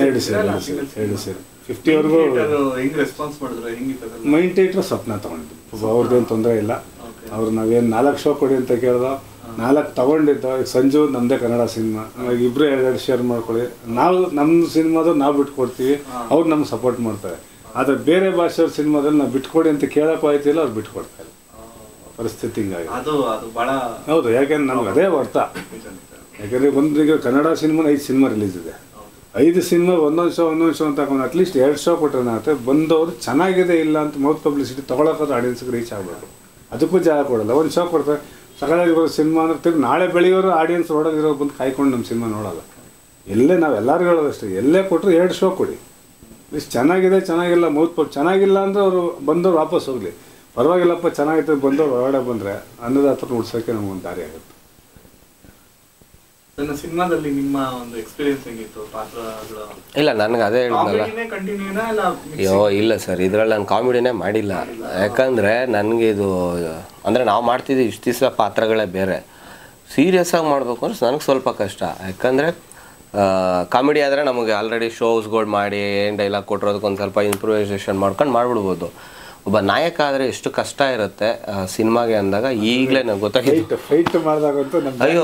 50 ವರೆಗೂ. ಹೆಂಗ್ ರೆಸ್ಪಾನ್ಸ್ ಮಾಡಿದ್ರೆ ಹೆಂಗಿತ್ತು? ಮೈನ್ ಥಿಯೇಟರ್ ಸ್ವಪ್ನ ತಗೊಂಡಿದ್ದು, ಅವ್ರದ್ದೇನು ತೊಂದರೆ ಇಲ್ಲ. ಅವ್ರು ನಾವೇನು 4 ಶೋ ಕೊಡಿ ಅಂತ ಕೇಳ್ದೋ 4 ತಗೊಂಡಿದ್ದೋ. ಈಗ ಸಂಜು ನಮ್ಮದೇ ಕನ್ನಡ ಸಿನಿಮಾ, ಇಬ್ಬರು 2 ಶೇರ್ ಮಾಡ್ಕೊಳ್ಳಿ, ನಾವು ನಮ್ಮ ಸಿನಿಮಾದ್ರು ನಾವು ಬಿಟ್ಕೊಡ್ತೀವಿ, ಅವ್ರು ನಮ್ಗೆ ಸಪೋರ್ಟ್ ಮಾಡ್ತಾರೆ. ಆದರೆ ಬೇರೆ ಭಾಷೆಯವ್ರ ಸಿನಿಮಾದಲ್ಲಿ ನಾವು ಬಿಟ್ಕೊಡಿ ಅಂತ ಕೇಳೋಕ್ಕೂ ಆಯ್ತಿಲ್ಲ, ಅವ್ರು ಬಿಟ್ಕೊಡ್ತಾರೆ. ಪರಿಸ್ಥಿತಿ ಹಿಂಗಾಗಿ ಹೌದು. ಯಾಕೆಂದ್ರೆ ನಮ್ಗೆ ಅದೇ ಅರ್ಥ. ಯಾಕಂದರೆ ಈಗ ಕನ್ನಡ ಸಿನಿಮಾ 5 ಸಿನಿಮಾ ರಿಲೀಸ್ ಇದೆ. 5 ಸಿನಿಮಾ ಒಂದೊಂದು ಶೋ ಅಂತ ಹಾಕೊಂಡು ಅಟ್ಲೀಸ್ಟ್ 2 ಶೋ ಕೊಟ್ಟರೆ ಬಂದವರು ಚೆನ್ನಾಗಿದೆ ಇಲ್ಲ ಅಂತ ಮೌತ್ ಪಬ್ಲಿಸಿಟಿ ತೊಗೊಳಕ್ಕಾದ್ರೆ ಆಡಿಯನ್ಸ್ಗೆ ರೀಚ್ ಆಗಬೇಕು. ಅದಕ್ಕೂ ಜಾಗ ಕೊಡಲ್ಲ. ಒಂದು ಶೋ ಕೊಡ್ತಾರೆ ಸಕಾಲಾಗಿ ಬರೋ ಸಿನಿಮಾ ಅಂದ್ರೆ ತಿರ್ಗಿ ನಾಳೆ ಬೆಳೆಯೋರು ಆಡಿಯನ್ಸ್ ರೋಡಲ್ಲಿರೋ ಬಂದು ಕಾಯ್ಕೊಂಡು ನಮ್ಮ ಸಿನಿಮಾ ನೋಡೋಲ್ಲ. ಎಲ್ಲೇ ನಾವು ಎಲ್ಲರೂ ಹೇಳೋದಷ್ಟೇ, ಎಲ್ಲೇ ಕೊಟ್ಟರು 2 ಶೋ ಕೊಡಿ. ಇಷ್ಟು ಚೆನ್ನಾಗಿದೆ ಚೆನ್ನಾಗಿಲ್ಲ ಚೆನ್ನಾಗಿಲ್ಲ ಅಂದರೆ ಅವರು ಬಂದವರು ವಾಪಸ್ ಹೋಗಲಿ, ಪರವಾಗಿಲ್ಲಪ್ಪ ಚೆನ್ನಾಗಿತ್ತು ಬಂದವರು ಹೊರಗಡೆ ಬಂದರೆ ಅನ್ನದಾತರ ಉಡ್ಸೋಕ್ಕೆ ನಮಗೊಂದು ದಾರಿ ಆಗುತ್ತೆ. ಸಿನಿಮಾದಲ್ಲಿ ನಿಮ್ಮ ಒಂದು ಎಕ್ಸ್ಪೀರಿಯನ್ಸ್ ಹೆಂಗಿತ್ತು? ಪಾತ್ರಗಳು ಇಲ್ಲ, ನನಗೆ ಅದೇ ಹೇಳಿದ್ನಲ್ಲ. ಅಯ್ಯೋ ಇಲ್ಲ ಸರ್, ಇದರಲ್ಲಿ ನಾನು ಕಾಮಿಡಿನೇ ಮಾಡಿಲ್ಲ. ಯಾಕಂದರೆ ನನಗೆ ಇದು ಅಂದರೆ ನಾವು ಮಾಡ್ತಿದ್ವಿ ಇಷ್ಟು ದಿವಸ ಪಾತ್ರಗಳೇ ಬೇರೆ. ಸೀರಿಯಸ್ ಆಗಿ ಮಾಡಬೇಕು ಅಂದ್ರೆ ನನಗೆ ಸ್ವಲ್ಪ ಕಷ್ಟ. ಯಾಕಂದರೆ ಕಾಮಿಡಿ ಆದರೆ ನಮಗೆ ಆಲ್ರೆಡಿ ಶೋಸ್ಗಳು ಮಾಡಿ ಏನು ಡೈಲಾಗ್ ಕೊಟ್ಟಿರೋದಕ್ಕೊಂದು ಸ್ವಲ್ಪ ಇಂಪ್ರೂವೈಸೇಷನ್ ಮಾಡ್ಕೊಂಡು ಮಾಡಿಬಿಡ್ಬೋದು. ಒಬ್ಬ ನಾಯಕ ಆದರೆ ಎಷ್ಟು ಕಷ್ಟ ಇರುತ್ತೆ ಸಿನಿಮಾಗೆ ಅಂದಾಗ ಈಗಲೇ ನನಗೆ ಗೊತ್ತಾಗಿತ್ತು. ಫೈಟ್ ಮಾಡಿದಾಗಂತೂ ಅಯ್ಯೋ,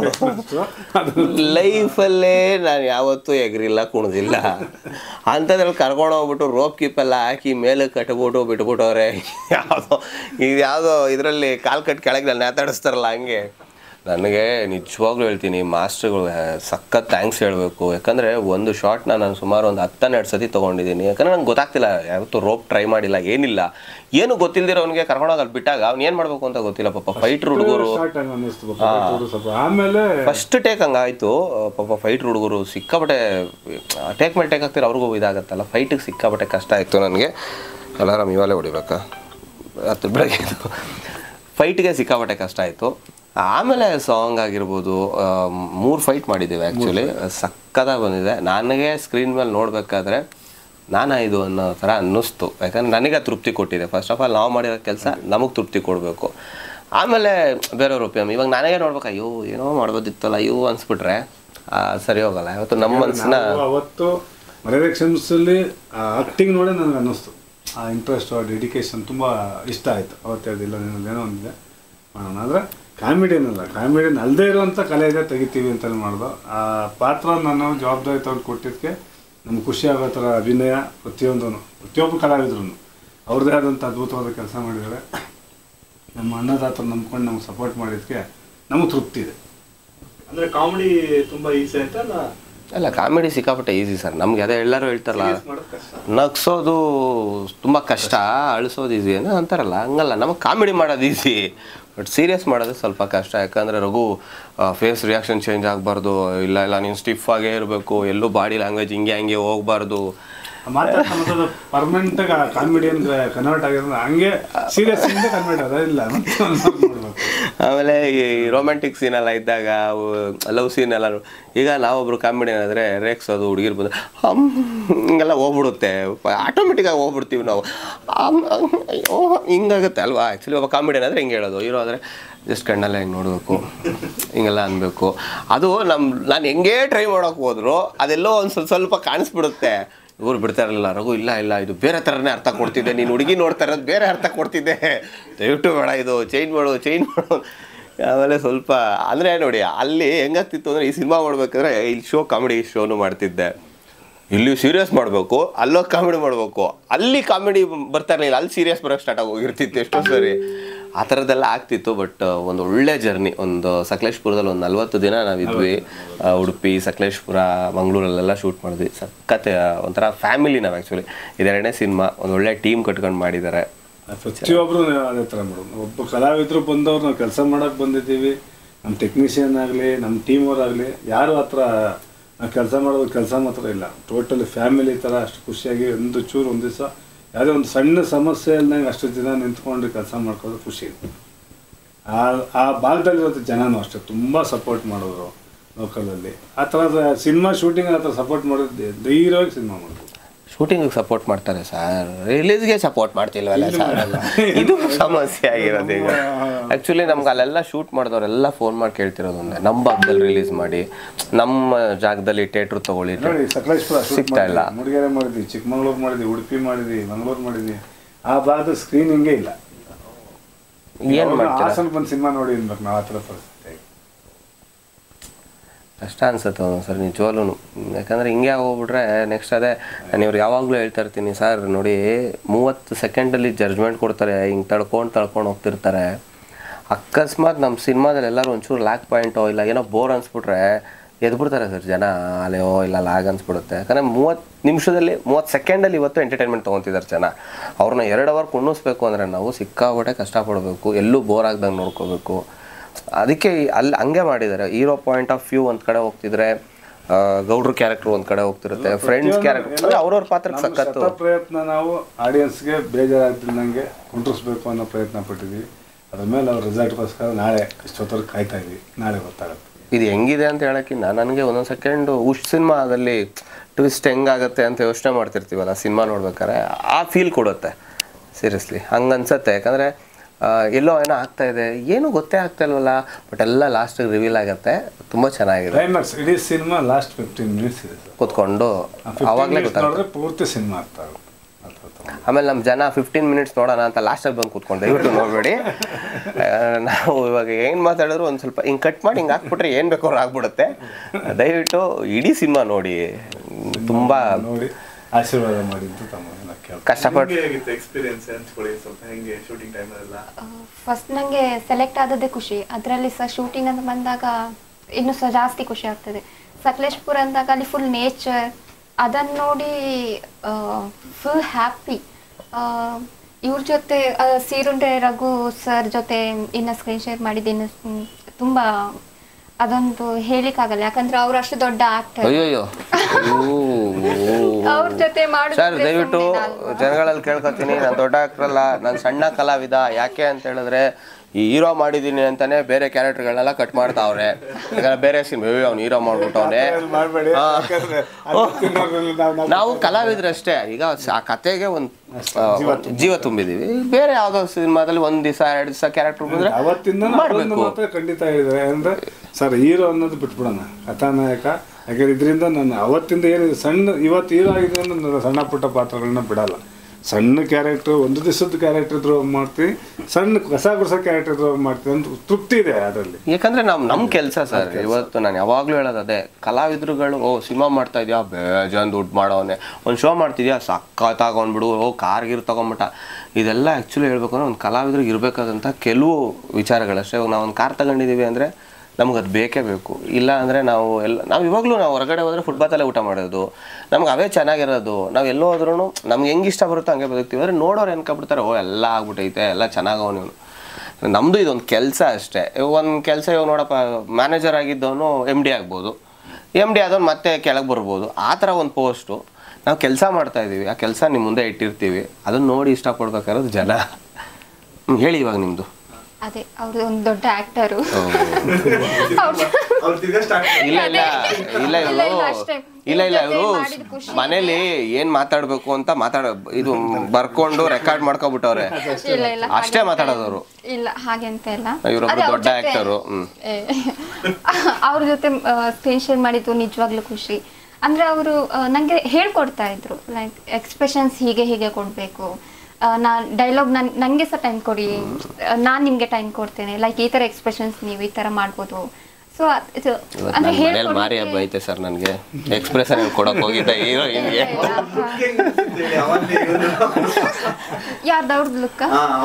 ಲೈಫಲ್ಲೇ ನಾನು ಯಾವತ್ತೂ ಎಗರಿಲ್ಲ ಕುಣಿದಿಲ್ಲ. ಅಂಥದ್ರಲ್ಲಿ ಕರ್ಕೊಂಡು ಹೋಗ್ಬಿಟ್ಟು ರೋಪ್ ಕೀಪೆಲ್ಲ ಹಾಕಿ ಮೇಲೆ ಕಟ್ಬಿಟ್ಟು ಬಿಟ್ಬಿಟ್ಟವ್ರೆ. ಯಾವುದೋ ಇದರಲ್ಲಿ ಕಾಲು ಕಟ್ಟು ಕೆಳಗೆ ನಾನು ನೇತಾಡಿಸ್ತಾರಲ್ಲ ಹಂಗೆ. ನನಗೆ ನಿಜವಾಗ್ಲೂ ಹೇಳ್ತೀನಿ, ಮಾಸ್ಟರ್ಗಳು ಸಖತ್ ಥ್ಯಾಂಕ್ಸ್ ಹೇಳಬೇಕು. ಯಾಕಂದರೆ ಒಂದು ಶಾರ್ಟ್ನ ನಾನು ಸುಮಾರು ಒಂದು 10-12 ಸತಿ ತೊಗೊಂಡಿದ್ದೀನಿ. ಯಾಕಂದರೆ ನಂಗೆ ಗೊತ್ತಾಗ್ತಿಲ್ಲ, ಯಾವತ್ತೂ ರೋಪ್ ಟ್ರೈ ಮಾಡಿಲ್ಲ, ಏನಿಲ್ಲ, ಏನು ಗೊತ್ತಿಲ್ದಿರೋ ಅವ್ನಿಗೆ ಕರ್ಕೊಂಡೋಗಿ ಅಲ್ಲಿ ಬಿಟ್ಟಾಗ ಅವ್ನು ಏನು ಮಾಡಬೇಕು ಅಂತ ಗೊತ್ತಿಲ್ಲ. ಪಾಪ ಫೈಟ್ರ್ ಹುಡುಗರು ಆಮೇಲೆ ಫಸ್ಟ್ ಟೇಕ್ ಹಂಗಾಯಿತು. ಪಾಪ ಫೈಟ್ರ್ ಹುಡುಗರು ಸಿಕ್ಕಾಬಟ್ಟೆ ಟೇಕ್ ಮೇಲೆ ಟೇಕ್ ಆಗ್ತಿರೋ ಅವ್ರಿಗೂ ಇದಾಗತ್ತಲ್ಲ. ಫೈಟಿಗೆ ಸಿಕ್ಕಾಬಟ್ಟೆ ಕಷ್ಟ ಆಯಿತು ನನಗೆ. ಅಲಾರಾಮ್ ಇವಾಗಲೇ ಹೊಡಿಬೇಕಾ? 10 ಬೆಳಗ್ಗೆ ಫೈಟ್ಗೆ ಸಿಕ್ಕಾಬಟ್ಟೆ ಕಷ್ಟ ಆಯಿತು. ಆಮೇಲೆ ಸಾಂಗ್ ಆಗಿರ್ಬೋದು, 3 ಫೈಟ್ ಮಾಡಿದ್ದೀವಿ ಆ್ಯಕ್ಚುಲಿ. ಸಕ್ಕತ್ತಾಗಿ ಬಂದಿದೆ. ನನಗೆ ಸ್ಕ್ರೀನ್ ಮೇಲೆ ನೋಡಬೇಕಾದ್ರೆ ಇದು ಅನ್ನೋ ಥರ ಅನ್ನಿಸ್ತು. ಯಾಕಂದರೆ ನನಗೆ ತೃಪ್ತಿ ಕೊಟ್ಟಿದೆ. ಫಸ್ಟ್ ಆಫ್ ಆಲ್ ನಾವು ಮಾಡಿರೋ ಕೆಲಸ ನಮಗೆ ತೃಪ್ತಿ ಕೊಡಬೇಕು. ಆಮೇಲೆ ಬೇರೆಯವ್ರ ಒಪಿನಿಯನ್. ಇವಾಗ ನನಗೆ ನೋಡ್ಬೇಕು, ಅಯ್ಯೋ ಏನೋ ಮಾಡ್ಬೋದಿತ್ತಲ್ಲ ಅಯ್ಯೋ ಅನ್ಸ್ಬಿಟ್ರೆ ಸರಿ ಹೋಗಲ್ಲ. ಇವತ್ತು ನಮ್ಮ ಮನಸ್ಸನ್ನ ಅವತ್ತು ಮರೆಕ್ಷನ್ಸಲ್ಲಿ ಆ್ಯಕ್ಟಿಂಗ್ ನೋಡಿ ನನಗೆ ಅನ್ನಿಸ್ತು. ಆ ಇಂಟ್ರೆಸ್ಟ್, ಆ ಡೆಡಿಕೇಶನ್ ತುಂಬ ಇಷ್ಟ ಆಯಿತು. ಅವತ್ತೇ ಅದಿಲ್ಲ ಏನೋ ಒಂದಿದೆ ಮಾಡೋಣ. ಆದರೆ ಕಾಮಿಡಿಯನ್ ಅಲ್ಲದೆ ಇರುವಂಥ ಕಲೆ ಇದೆ, ತೆಗಿತೀವಿ ಅಂತಲೇ ಮಾಡ್ದು. ಆ ಪಾತ್ರ ನಾನು ಜವಾಬ್ದಾರಿ ತಗೊಂಡು ಕೊಟ್ಟಿದ್ದಕ್ಕೆ ನಮ್ಗೆ ಖುಷಿ ಆಗೋ ಥರ ಅಭಿನಯ ಪ್ರತಿಯೊಬ್ಬ ಕಲಾವಿದ್ರು ಅವ್ರದ್ದೇ ಆದಂಥ ಅದ್ಭುತವಾದ ಕೆಲಸ ಮಾಡಿದ್ದಾರೆ. ನಮ್ಮ ಅನ್ನದಾತರು ನಂಬ್ಕೊಂಡು ನಮ್ಗೆ ಸಪೋರ್ಟ್ ಮಾಡಿದ್ದಕ್ಕೆ ನಮಗೆ ತೃಪ್ತಿ ಇದೆ. ಅಂದರೆ ಕಾಮಿಡಿ ತುಂಬ ಈಸಿ ಆಯ್ತಲ್ಲ? ಅಲ್ಲ, ಕಾಮಿಡಿ ಸಿಕ್ಕಾಪಟ್ಟೆ ಈಸಿ ಸರ್. ನಮ್ಗೆ ಅದೇ ಎಲ್ಲರೂ ಹೇಳ್ತಾರಲ್ಲ, ನಗ್ಸೋದು ತುಂಬ ಕಷ್ಟ, ಅಳಿಸೋದು ಈಸಿ ಅಂತ ಅಂತಾರಲ್ಲ. ಹಂಗಲ್ಲ, ನಮಗೆ ಕಾಮಿಡಿ ಮಾಡೋದು ಈಸಿ, ಬಟ್ ಸೀರಿಯಸ್ ಮಾಡೋದು ಸ್ವಲ್ಪ ಕಷ್ಟ. ಯಾಕಂದರೆ ರಘು ಫೇಸ್ ರಿಯಾಕ್ಷನ್ ಚೇಂಜ್ ಆಗಬಾರ್ದು. ಇಲ್ಲ ನೀನು ಸ್ಟಿಫ್ ಆಗೇ ಇರಬೇಕು, ಎಲ್ಲೂ ಬಾಡಿ ಲ್ಯಾಂಗ್ವೇಜ್ ಹಂಗೆ ಹೋಗಬಾರ್ದು. ಮಾತಾಡ್ತಾ ಪರ್ಮನೆಂಟಾಗಿ ಕಾಮಿಡಿಯನ್ ಕನ್ವರ್ಟ್ ಆಗಿರೋದು ಹಂಗೆ ಸೀರಿಯಸ್ ಕನ್ವರ್ಟ್ ಆಗೋದಿಲ್ಲ. ಆಮೇಲೆ ಈ ರೊಮ್ಯಾಂಟಿಕ್ ಸೀನೆಲ್ಲ ಇದ್ದಾಗ, ಲವ್ ಸೀನ್ ಎಲ್ಲ, ಈಗ ನಾವೊಬ್ರು ಕಾಮಿಡಿಯನ್ ಆದರೆ ರೇಕ್ಸೋದು ಹುಡುಗಿರ್ ಬಂದರೆ ಹಿಂಗೆಲ್ಲ ಹೋಗ್ಬಿಡುತ್ತೆ, ಆಟೋಮೆಟಿಕ್ಕಾಗಿ ಹೋಗ್ಬಿಡ್ತೀವಿ ನಾವು. ಅಯ್ಯೋ ಹಿಂಗಾಗುತ್ತೆ ಅಲ್ವಾ? ಆ್ಯಕ್ಚುಲಿ ಒಬ್ಬ ಕಾಮಿಡಿಯನ್ ಆದರೆ ಹಿಂಗೆ ಹೇಳೋದು, ಹೀರೋ ಆದರೆ ಜಸ್ಟ್ ಕಣ್ಣಲ್ಲೇ ಹಿಂಗೆ ನೋಡಬೇಕು, ಹಿಂಗೆಲ್ಲ ಅನ್ಬೇಕು. ಅದು ನಾನು ಹೆಂಗೇ ಟ್ರೈ ಮಾಡೋಕೆ ಹೋದ್ರು ಅದೆಲ್ಲೋ ಒಂದು ಸ್ವಲ್ಪ ಕಾಣಿಸ್ಬಿಡುತ್ತೆ. ಇವ್ರು ಬಿಡ್ತಾ ಇರಲಿಲ್ಲ, ರಘು ಇಲ್ಲ ಇದು ಬೇರೆ ಥರನೇ ಅರ್ಥ ಕೊಡ್ತಿದ್ದೆ, ನೀನು ಹುಡುಗಿ ನೋಡ್ತಾ ಇರೋದು ಬೇರೆ ಅರ್ಥ ಕೊಡ್ತಿದ್ದೆ, ದಯವಿಟ್ಟು ಬೇಡ, ಇದು ಚೇಂಜ್ ಮಾಡು. ಆಮೇಲೆ ಸ್ವಲ್ಪ ಅಂದರೆ ನೋಡಿ ಅಲ್ಲಿ ಹೆಂಗಾಗ್ತಿತ್ತು ಅಂದರೆ, ಈ ಸಿನಿಮಾ ಮಾಡ್ಬೇಕಾದ್ರೆ ಇಲ್ಲಿ ಕಾಮಿಡಿ ಶೋನು ಮಾಡ್ತಿದ್ದೆ, ಇಲ್ಲಿ ಸೀರಿಯಸ್ ಮಾಡಬೇಕು, ಅಲ್ಲೋ ಕಾಮಿಡಿ ಮಾಡಬೇಕು. ಅಲ್ಲಿ ಕಾಮಿಡಿ ಬರ್ತಾ ಇರಲಿಲ್ಲ, ಅಲ್ಲಿ ಸೀರಿಯಸ್ ಬರೋಕ್ಕೆ ಸ್ಟಾರ್ಟ್ ಆಗಿ ಹೋಗಿರ್ತಿತ್ತು ಎಷ್ಟೋ ಸರಿ. ಆ ಥರದ್ದೆಲ್ಲ ಆಗ್ತಿತ್ತು. ಬಟ್ ಒಂದು ಒಳ್ಳೆ ಜರ್ನಿ. ಒಂದು ಸಕಲೇಶ್ಪುರದಲ್ಲಿ ಒಂದು 40 ದಿನ ನಾವಿದ್ವಿ. ಉಡುಪಿ, ಸಕಲೇಶ್ಪುರ, ಮಂಗಳೂರಲ್ಲೆಲ್ಲ ಶೂಟ್ ಮಾಡಿದ್ವಿ. ಸಖತ್ ಒಂಥರ ಫ್ಯಾಮಿಲಿ ನಾವು ಆ್ಯಕ್ಚುಲಿ. ಇದೆರಡನೇ ಸಿನಿಮಾ, ಒಂದು ಒಳ್ಳೆ ಟೀಮ್ ಕಟ್ಕೊಂಡು ಮಾಡಿದ್ದಾರೆ. ಪ್ರತಿಯೊಬ್ಬರು ಅದೇ ಥರ ಮಾಡೋದು. ಒಬ್ಬ ಕಲಾವಿದರು ಬಂದವ್ರು ನಾವು ಕೆಲಸ ಮಾಡೋಕ್ಕೆ ಬಂದಿದ್ದೀವಿ. ನಮ್ಮ ಟೆಕ್ನಿಷಿಯನ್ ಆಗಲಿ, ನಮ್ಮ ಟೀಮ್ ಅವರಾಗಲಿ, ಯಾರು ಆ ಥರ ನಾವು ಕೆಲಸ ಮಾಡೋದು ಕೆಲಸ ಮಾತ್ರ ಇಲ್ಲ. ಟೋಟಲಿ ಫ್ಯಾಮಿಲಿ ಥರ ಅಷ್ಟು ಖುಷಿಯಾಗಿ ಒಂದು ದಿವಸ ಯಾವುದೇ ಒಂದು ಸಣ್ಣ ಸಮಸ್ಯೆ ಇಲ್ದಂಗೆ ಅಷ್ಟು ದಿನ ನಿಂತ್ಕೊಂಡು ಕೆಲಸ ಮಾಡ್ಕೋದು ಖುಷಿ ಇದೆ. ಆ ಭಾಗದಲ್ಲಿರೋ ಜನನೂ ಅಷ್ಟೇ ತುಂಬ ಸಪೋರ್ಟ್ ಮಾಡೋರು ಲೋಕಲಲ್ಲಿ. ಆ ಥರದ ಸಿನಿಮಾ ಶೂಟಿಂಗ್ ಆ ಥರ ಸಪೋರ್ಟ್ ಮಾಡೋದು ಧೈರ್ಯವಾಗಿ ಸಿನಿಮಾ ಮಾಡೋದು. ಶೂಟಿಂಗಿಗೆ ಸಪೋರ್ಟ್ ಮಾಡ್ತಾರೆ ಸರ್, ರಿಲೀಸ್ಗೆ ಸಪೋರ್ಟ್ ಮಾಡ್ತಿಲ್ವಲ್ಲ ಸರ್, ಇದು ಸಮಸ್ಯೆ ಆಗಿರೋದು. ಈಗ ಆ್ಯಕ್ಚುಲಿ ನಮ್ಗೆ ಅಲ್ಲೆಲ್ಲ ಶೂಟ್ ಮಾಡಿದವರೆಲ್ಲ ಫೋನ್ ಮಾಡಿ ಕೇಳ್ತಿರೋದು ಒಂದೇ, ನಮ್ಮ ಭಾಗದಲ್ಲಿ ರಿಲೀಸ್ ಮಾಡಿ, ನಮ್ಮ ಜಾಗದಲ್ಲಿ ಥಿಯೇಟ್ರ್ ತೊಗೊಳ್ಳಿ. ಸಕಲೇಶ್ಪುರ ಸಿಗ್ತಾ ಇಲ್ಲ. ಮೂಡಿಗೆರೆ ಮಾಡಿದ್ವಿ, ಚಿಕ್ಕಮಂಗ್ಳೂರು ಮಾಡಿದ್ವಿ, ಉಡುಪಿ ಮಾಡಿದ್ವಿ, ಮಂಗಳೂರು ಮಾಡಿದ್ವಿ. ಆ ಭಾಗದ ಸ್ಕ್ರೀನಿಂಗೇ ಇಲ್ಲ. ಏನು ಮಾಡ್ತೀರಾ? ಹಾಸನ ಬಂದು ಸಿನಿಮಾ ನೋಡಿ ಅನ್ಬೇಕು ನಾವು. ಆ ಥರ ಪರಿಸ್ಥಿತಿ ಕಷ್ಟ ಅನ್ಸುತ್ತೆ ಸರ್ ನಿಜವಾಗ್ಲೂ. ಯಾಕಂದರೆ ಹಿಂಗೆ ಹೋಗ್ಬಿಟ್ರೆ ನೆಕ್ಸ್ಟ್ ಅದೇ ನಾನು ಇವ್ರು ಯಾವಾಗಲೂ ಹೇಳ್ತಾ ಇರ್ತೀನಿ ಸರ್, ನೋಡಿ 30 ಸೆಕೆಂಡಲ್ಲಿ ಜಡ್ಜ್ಮೆಂಟ್ ಕೊಡ್ತಾರೆ, ಹಿಂಗೆ ತಳ್ಕೊಂಡು ಹೋಗ್ತಿರ್ತಾರೆ. ಅಕಸ್ಮಾತ್ ನಮ್ಮ ಸಿನಿಮಾದಲ್ಲಿ ಎಲ್ಲರೂ ಒಂಚೂರು ಲ್ಯಾಕ್ ಪಾಯಿಂಟೋ ಇಲ್ಲ ಏನೋ ಬೋರ್ ಅನ್ಸ್ಬಿಟ್ರೆ ಎದ್ಬಿಡ್ತಾರೆ ಸರ್ ಜನ. ಅಲ್ಲೇಯೋ ಇಲ್ಲ ಲ್ಯಾಗ್ ಅನ್ಸ್ಬಿಡುತ್ತೆ. ಯಾಕಂದರೆ 30 ಸೆಕೆಂಡಲ್ಲಿ ಇವತ್ತು ಎಂಟರ್ಟೈನ್ಮೆಂಟ್ ತೊಗೊತಿದ್ದಾರೆ ಜನ. ಅವ್ರನ್ನ 2 ಅವರ್ ಕುಣ್ಣಿಸ್ಬೇಕು ಅಂದರೆ ನಾವು ಸಿಕ್ಕಾಪಟ್ಟೆ ಕಷ್ಟಪಡಬೇಕು, ಎಲ್ಲೂ ಬೋರ್ ಆಗ್ದಂಗೆ ನೋಡ್ಕೋಬೇಕು. ಅದಕ್ಕೆ ಅಲ್ಲಿ ಹಂಗೆ ಮಾಡಿದ್ದಾರೆ. ಹೀರೋ ಪಾಯಿಂಟ್ ಆಫ್ ವ್ಯೂ ಒಂದು ಕಡೆ ಹೋಗ್ತಿದ್ರೆ, ಗೌಡ್ರ ಕ್ಯಾರೆಕ್ಟರ್ ಒಂದು ಕಡೆ ಹೋಗ್ತಿರುತ್ತೆ, ಫ್ರೆಂಡ್ಸ್ ಕ್ಯಾರೆಕ್ಟರ್ ಅಂದರೆ ಅವ್ರವ್ರ ಪಾತ್ರಕ್ಕೆ ಸಖತ್ತು ಪ್ರಯತ್ನ. ನಾವು ಆಡಿಯನ್ಸ್ಗೆ ಬೇಜಾರಾಗ್ತಿದ್ದಂಗೆ ಕುಂಡ್ರಿಸ್ಬೇಕು ಅನ್ನೋ ಪ್ರಯತ್ನ ಪಟ್ಟಿದ್ವಿ. ಅದ್ರ ಮೇಲೆ ಅವ್ರ ರಿಸಲ್ಟ್ಗೋಸ್ಕರ ನಾಳೆ ಇಷ್ಟೊತ್ತವ್ರು ಕಾಯ್ತಾ ಇದ್ವಿ, ನಾಳೆ ಗೊತ್ತಾಗುತ್ತೆ. ಇದು ಹೆಂಗಿದೆ ಅಂತ ಹೇಳೋಕ್ಕಿಂತ ನನಗೆ ಒಂದೊಂದು ಸೆಕೆಂಡು ಸಿನಿಮಾದಲ್ಲಿ ಟ್ವಿಸ್ಟ್ ಹೆಂಗಾಗುತ್ತೆ ಅಂತ ಯೋಚನೆ ಮಾಡ್ತಿರ್ತೀವಲ್ಲ ಸಿನಿಮಾ ನೋಡ್ಬೇಕಾದ್ರೆ, ಆ ಫೀಲ್ ಕೊಡುತ್ತೆ ಸೀರಿಯಸ್ಲಿ. ಹಂಗೆ ಅನ್ಸುತ್ತೆ. ಯಾಕಂದರೆ ಎಲ್ಲೋ ಏನೋ ಆಗ್ತಾ ಇದೆ, ಏನೂ ಗೊತ್ತೇ ಆಗ್ತಾ ಇಲ್ವಲ್ಲ, ಬಟ್ ಎಲ್ಲ ಲಾಸ್ಟಿಗೆ ರಿವೀಲ್ ಆಗುತ್ತೆ. ತುಂಬ ಚೆನ್ನಾಗಿದೆ. ಕ್ಲೈಮ್ಯಾಕ್ಸ್ ಇಡೀ ಸಿನಿಮಾ ಲಾಸ್ಟ್ 15 ಮಿನಿಟ್ಸ್ ಇದೆ ಸರ್. ಕೂತ್ಕೊಂಡು ಆವಾಗಲೇ ಗೊತ್ತಾಗುತ್ತೆ ಪೂರ್ತಿ ಸಿನಿಮಾ ಆಗ್ತಾ ಇದೆ. ಆಮೇಲೆ ನಮ್ಮ ಜನ 15 ಮಿನಿಟ್ಸ್ ನೋಡೋಣ ಅಂತ ಲಾಸ್ಟಾಗಿ ಬಂದು ಕೂತ್ಕೊಂಡು ದಯವಿಟ್ಟು ನೋಡಬೇಡಿ. ನಾವು ಇವಾಗ ಏನು ಮಾತಾಡಿದ್ರು ಒಂದು ಸ್ವಲ್ಪ ಹಿಂಗೆ ಕಟ್ ಮಾಡಿ ಹಿಂಗೆ ಹಾಕ್ಬಿಟ್ರೆ ಏನು ಬೇಕೋ ಅವ್ರು ಆಗ್ಬಿಡುತ್ತೆ. ದಯವಿಟ್ಟು ಇಡೀ ಸಿನಿಮಾ ನೋಡಿ, ತುಂಬ ನೋಡಿ ಆಶೀರ್ವಾದ ಮಾಡಿದ್ದು ತಮ್ಮ ಕಷ್ಟಪಟ್ಟು. ಫಸ್ಟ್ ನನಗೆ ಸೆಲೆಕ್ಟ್ ಆದದ್ದೇ ಖುಷಿ. ಅದರಲ್ಲಿ ಸಹ ಶೂಟಿಂಗ್ ಅಂತ ಬಂದಾಗ ಇನ್ನೂ ಸಹ ಜಾಸ್ತಿ ಖುಷಿ ಆಗ್ತದೆ. ಸಕಲೇಶ್ಪುರ ಅಂದಾಗ ಅಲ್ಲಿ ಫುಲ್ ನೇಚರ್, ಅದನ್ನು ನೋಡಿ ಫುಲ್ ಹ್ಯಾಪಿ. ಇವ್ರ ಜೊತೆ ಸೀರುಂಡೆ ರಘು ಸರ್ ಜೊತೆ ಇನ್ನು ಸ್ಕ್ರೀನ್ ಶೇರ್ ಮಾಡಿದ್ದೀನಿ. ತುಂಬ ಅದೊಂದು ಹೇಳಿಕ್ಕಾಗಲ್ಲ, ಯಾಕಂದ್ರೆ ಅವ್ರು ಅಷ್ಟು ದೊಡ್ಡ ಆಕ್ಟರ್. ಅಯ್ಯೋ ಅವ್ರ ಜೊತೆ ಸರ್ ದಯವಿಟ್ಟು ಜನಗಳಲ್ಲಿ ಕೇಳ್ಕೊತೀನಿ, ನಾನು ದೊಡ್ಡ ಆಕ್ಟರ್ ಅಲ್ಲ, ನಾನು ಸಣ್ಣ ಕಲಾವಿದ. ಯಾಕೆ ಅಂತ ಹೇಳಿದ್ರೆ ಈ ಹೀರೋ ಮಾಡಿದ್ದೀನಿ ಅಂತಾನೆ ಬೇರೆ ಕ್ಯಾರೆಕ್ಟರ್ಗಳನ್ನೆಲ್ಲ ಕಟ್ ಮಾಡ್ತಾವ್ರೆ. ಯಾಕಂದ್ರೆ ಬೇರೆ ಸಿನಿಮಾ ಅವ್ನು ಹೀರೋ ಮಾಡ್ಬಿಟ್ಟವನೆ. ನಾವು ಕಲಾವಿದ್ರಷ್ಟೇ. ಈಗ ಆ ಕತೆಗೆ ಒಂದು ಜೀವ ತುಂಬಿದೀವಿ. ಬೇರೆ ಯಾವ್ದೋ ಸಿನಿಮಾದಲ್ಲಿ 1 ದಿವಸ 2 ದಿವಸ ಕ್ಯಾರೆಕ್ಟರ್ ಬಂದ್ರೆ ಅವತ್ತಿಂದ ಮಾತ್ರ ಖಂಡಿತ ಹೇಳಿದ್ದಾರೆ. ಅಂದ್ರೆ ಸರ್ ಹೀರೋ ಅನ್ನೋದು ಬಿಟ್ಬಿಡೋಣ, ಕಥಾನಾಯಕ. ಯಾಕಂದ್ರೆ ಇದರಿಂದ ನಾನು ಅವತ್ತಿಂದ ಏನಿದೆ ಸಣ್ಣ, ಇವತ್ತು ಹೀರೋ ಆಗಿದೆ ಅಂದ್ರೆ ನಾನು ಸಣ್ಣ ಪುಟ್ಟ ಪಾತ್ರಗಳನ್ನ ಬಿಡಲ್ಲ. ಸಣ್ಣ ಕ್ಯಾರೆಕ್ಟರ್, 1 ದಿವಸದ ಕ್ಯಾರೆಕ್ಟರ್ ಇದ್ರು ಮಾಡ್ತೀವಿ, ಸಣ್ಣ ಹೊಸ ಕ್ಯಾರೆಕ್ಟರ್ ಇದ್ರು ಮಾಡ್ತೀವಿ ಅಂತ ತೃಪ್ತಿ ಇದೆ ಅದರಲ್ಲಿ. ಯಾಕಂದ್ರೆ ನಮ್ಮ ಕೆಲಸ ಸರ್. ಇವತ್ತು ನಾನು ಯಾವಾಗಲೂ ಹೇಳೋದು ಅದೇ, ಕಲಾವಿದ್ರುಗಳು ಸಿನಿಮಾ ಮಾಡ್ತಾ ಇದೆಯಾ ಬೇಜಾನ್ ದುಡ್ಡು ಮಾಡೋನೆ, ಒಂದು ಶೋ ಮಾಡ್ತಿದ್ಯಾ ಸಕ್ಕ ತಗೊಂಡ್ಬಿಡು, ಕಾರ್ಗಿರ್ ತಗೊಂಬಿಟ್ಟ. ಇದೆಲ್ಲ ಆ್ಯಕ್ಚುಲಿ ಹೇಳ್ಬೇಕು ಅಂದ್ರೆ ಒಂದು ಕಲಾವಿದ್ರಿಗೆ ಇರಬೇಕಾದಂಥ ಕೆಲವು ವಿಚಾರಗಳಷ್ಟೇ. ಇವಾಗ ನಾವು ಒಂದು ಕಾರ್ ತಗೊಂಡಿದ್ದೀವಿ ಅಂದರೆ ನಮ್ಗೆ ಅದು ಬೇಕೇ ಬೇಕು. ಇಲ್ಲ ಅಂದರೆ ನಾವು ಇವಾಗಲೂ ನಾವು ಹೊರಗಡೆ ಹೋದರೆ ಫುಟ್ಪಾತಲ್ಲೇ ಊಟ ಮಾಡೋದು, ನಮ್ಗೆ ಅವೇ ಚೆನ್ನಾಗಿರೋದು. ನಾವು ಎಲ್ಲೋ ಹೋದ್ರೂ ನಮ್ಗೆ ಹೆಂಗೆ ಇಷ್ಟ ಬರುತ್ತೋ ಹಂಗೆ ಬದುಕ್ತೀವಿ. ಆದರೆ ನೋಡೋರು ಅನ್ಕೊಬಿಡ್ತಾರೆ, ಓ ಎಲ್ಲ ಆಗ್ಬಿಟ್ಟೈತೆ, ಎಲ್ಲ ಚೆನ್ನಾಗವ ನೀವು. ನಮ್ಮದು ಇದೊಂದು ಕೆಲಸ ಅಷ್ಟೇ. ಒಂದು ಕೆಲಸ ಇವಾಗ ನೋಡಪ್ಪ, ಮ್ಯಾನೇಜರ್ ಆಗಿದ್ದವನು MD ಆಗ್ಬೋದು, MD ಆದವನು ಮತ್ತೆ ಕೆಳಗೆ ಬರ್ಬೋದು. ಆ ಥರ ಒಂದು ಪೋಸ್ಟು ನಾವು ಕೆಲಸ ಮಾಡ್ತಾಯಿದ್ದೀವಿ. ಆ ಕೆಲಸ ನಿಮ್ಮ ಮುಂದೆ ಇಟ್ಟಿರ್ತೀವಿ, ಅದನ್ನು ನೋಡಿ ಇಷ್ಟಪಡ್ಬೇಕಾಗಿರೋದು ಜನ. ಹೇಳಿ ಇವಾಗ ನಿಮ್ಮದು. ಅದೇ ಅವ್ರು ಒಂದು ದೊಡ್ಡ ಆಕ್ಟರು. ಇಲ್ಲ ಇವರು ಮನೇಲಿ ಏನ್ ಮಾತಾಡ್ಬೇಕು ಅಂತ ಇದು ಬರ್ಕೊಂಡು ರೆಕಾರ್ಡ್ ಮಾಡ್ಕೊಬಿಟ್ಟವ್ರೆ, ಅಷ್ಟೇ ಮಾತಾಡೋದವ್ರು. ಇಲ್ಲ ಹಾಗೆ ಅಂತ ಇಲ್ಲ, ಇವರೊಬ್ರು ದೊಡ್ಡ ಆಕ್ಟರು. ಅವ್ರ ಜೊತೆ ಸ್ಕ್ರೀನ್ ಶೇರ್ ಮಾಡಿದ್ದು ನಿಜವಾಗ್ಲೂ ಖುಷಿ. ಅಂದ್ರೆ ಅವರು ನಂಗೆ ಹೇಳ್ಕೊಡ್ತಾ ಇದ್ರು, ಲೈಕ್ ಎಕ್ಸ್ಪ್ರೆಷನ್ಸ್ ಹೀಗೆ ಕೊಡ್ಬೇಕು, ಡೈಲಾಗ್ ನನಗೆ ಸಹ ಟೈಮ್ ಕೊಡಿ, ನಾನು ನಿಮಗೆ ಟೈಮ್ ಕೊಡ್ತೇನೆ, ಲೈಕ್ ಈ ಥರ ಎಕ್ಸ್ಪ್ರೆಷನ್ಸ್ ನೀವು ಈ ಥರ ಮಾಡ್ಬೋದು. ಸೊ ಮನೇಲಿ ಮಾರಿ ಹಬ್ಬ ಐತೆ ಸರ್, ನನಗೆ ಎಕ್ಸ್ಪ್ರೆಷನ್ ಕೊಡಕ್ಕೆ ಹೋಗಿದ್ದೆ ಹೀರೋಯಿನ್ಗೆ. ಯಾರ್ದು ಅವ್ರದ್ದು ಲುಕ್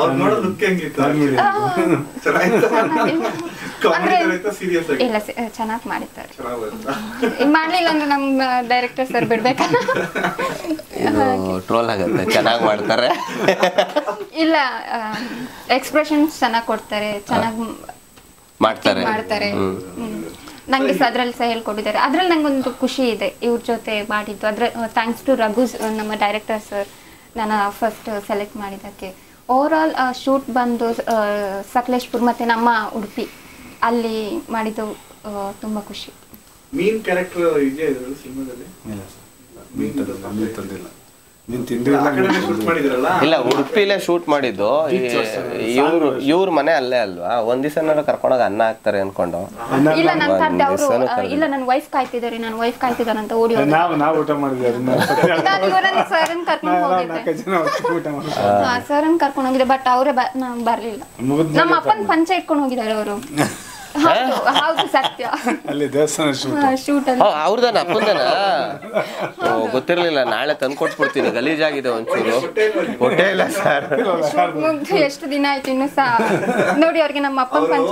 ಇಲ್ಲ ಚೆನ್ನಾಗಿ ಮಾಡಿದ್ದಾರೆ. ಮಾಡ್ಲಿಲ್ಲ ಅಂದ್ರೆ ನಮ್ಮ ಡೈರೆಕ್ಟರ್ ಸರ್ ಬಿಡ್ಬೇಕಲ್ಲ, ಟ್ರೋಲ್ ಆಗುತ್ತೆ. ಚೆನ್ನಾಗಿ ಮಾಡ್ತಾರೆ. ಇಲ್ಲ ಎಕ್ಸ್ಪ್ರೆಷನ್ಸ್ ಚೆನ್ನಾಗಿ ಕೊಡ್ತಾರೆ, ಚೆನ್ನಾಗಿ ಮಾಡ್ತಾರೆ. ನಂಗೆ ಅದ್ರಲ್ಲಿ ಸಹ ಹೇಳ್ಕೊಟ್ಟಿದ್ದಾರೆ. ಅದ್ರಲ್ಲಿ ನಂಗೊಂದು ಖುಷಿ ಇದೆ ಇವ್ರ ಜೊತೆ ಮಾಡಿದ್ದು. ಅದ್ರ ಥ್ಯಾಂಕ್ಸ್ ಟು ರಘು ನಮ್ಮ ಡೈರೆಕ್ಟರ್ ಸರ್ ನಾನು ಫಸ್ಟ್ ಸೆಲೆಕ್ಟ್ ಮಾಡಿದ್ದಕ್ಕೆ. ಓವರ್ ಆಲ್ ಶೂಟ್ ಬಂದು ಸಕಲೇಶ್ಪುರ ಮತ್ತೆ ನಮ್ಮ ಉಡುಪಿ ಅಲ್ಲಿ ಮಾಡಿದ್ದು ತುಂಬಾ ಖುಷಿ. ಮೀನ್ ಕ್ಯಾರೆಕ್ಟರ್ ಇದೆಯಾ ಇದರಲ್ಲಿ ಸಿನಿಮಾದಲ್ಲಿ? ಇಲ್ಲ ತಂದಿಲ್ಲ. ನೀನು ತಿಂದಿಲ್ಲ ಇಲ್ಲ ಉಡುಪಿಲೇ ಶೂಟ್ ಮಾಡಿದ್ದು. ಇವ್ರ ಮನೆ ಅಲ್ಲೇ ಅಲ್ವಾ, ಒಂದ್ ದಿವಸ ಕರ್ಕೊಂಡೋಗ ಅನ್ನ ಹಾಕ್ತಾರೆ ಅನ್ಕೊಂಡು. ಇಲ್ಲ ನನ್ನ ತಂದೆ ಅವರು ಇಲ್ಲ ನನ್ನ ವೈಫ್ ಕಾಯ್ತಿದ್ದಾರೆ, ನನ್ನ ವೈಫ್ ಕಾಯ್ತಿದ್ದಾನಂತ ಓಡಿ ಹೋದೆ. ನಾವು ಊಟ ಮಾಡಿದ್ವಿ ನಾನು ಇವರನ್ನ ಸರ್ನ್ ಕರ್ಕೊಂಡು ಹೋಗಿದ್ದೆ, ಸರ್ನ್ ಕರ್ಕೊಂಡು ಹೋಗಿದ್ದೆ. ಬಟ್ ಅವರೇ ಬರ್ಲಿಲ್ಲ. ನಮ್ಮ ಅಪ್ಪನ ಪಂಚ ಇಟ್ಕೊಂಡು ಹೋಗಿದ್ದಾರೆ ಅವರು. ಹೌದು ಸತ್ಯ. ಅಲ್ಲಿ ದೇವಸ್ಥಾನ ಶೂಟ್ ಅವ್ರದನ ಅಪ್ಪಂದನ ಗೊತ್ತಿರ್ಲಿಲ್ಲ. ನಾಳೆ ತಂದು ಕೊಟ್ಬಿಡ್ತೀನಿ, ಗಲೀಜಾಗಿದೆ ಒಂಚೂರು. ಹೊಟ್ಟೆ ಇಲ್ಲ ಸರ್. ಮುಗ್ದು ಎಷ್ಟು ದಿನ ಆಯ್ತು ಇನ್ನು ಸಹ ನೋಡಿ. ಅವ್ರಿಗೆ ನಮ್ಮ ಅಪ್ಪನ ಪಂಚ.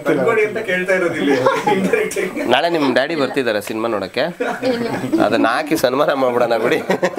ನಾಳೆ ನಿಮ್ ಡ್ಯಾಡಿ ಬರ್ತಿದಾರೆ ಸಿನಿಮಾ ನೋಡಕ್ಕೆ, ಅದನ್ನ ಹಾಕಿ ಸನ್ಮಾನ ಮಾಡ್ಬಿಡೋಣ ಬಿಡಿ.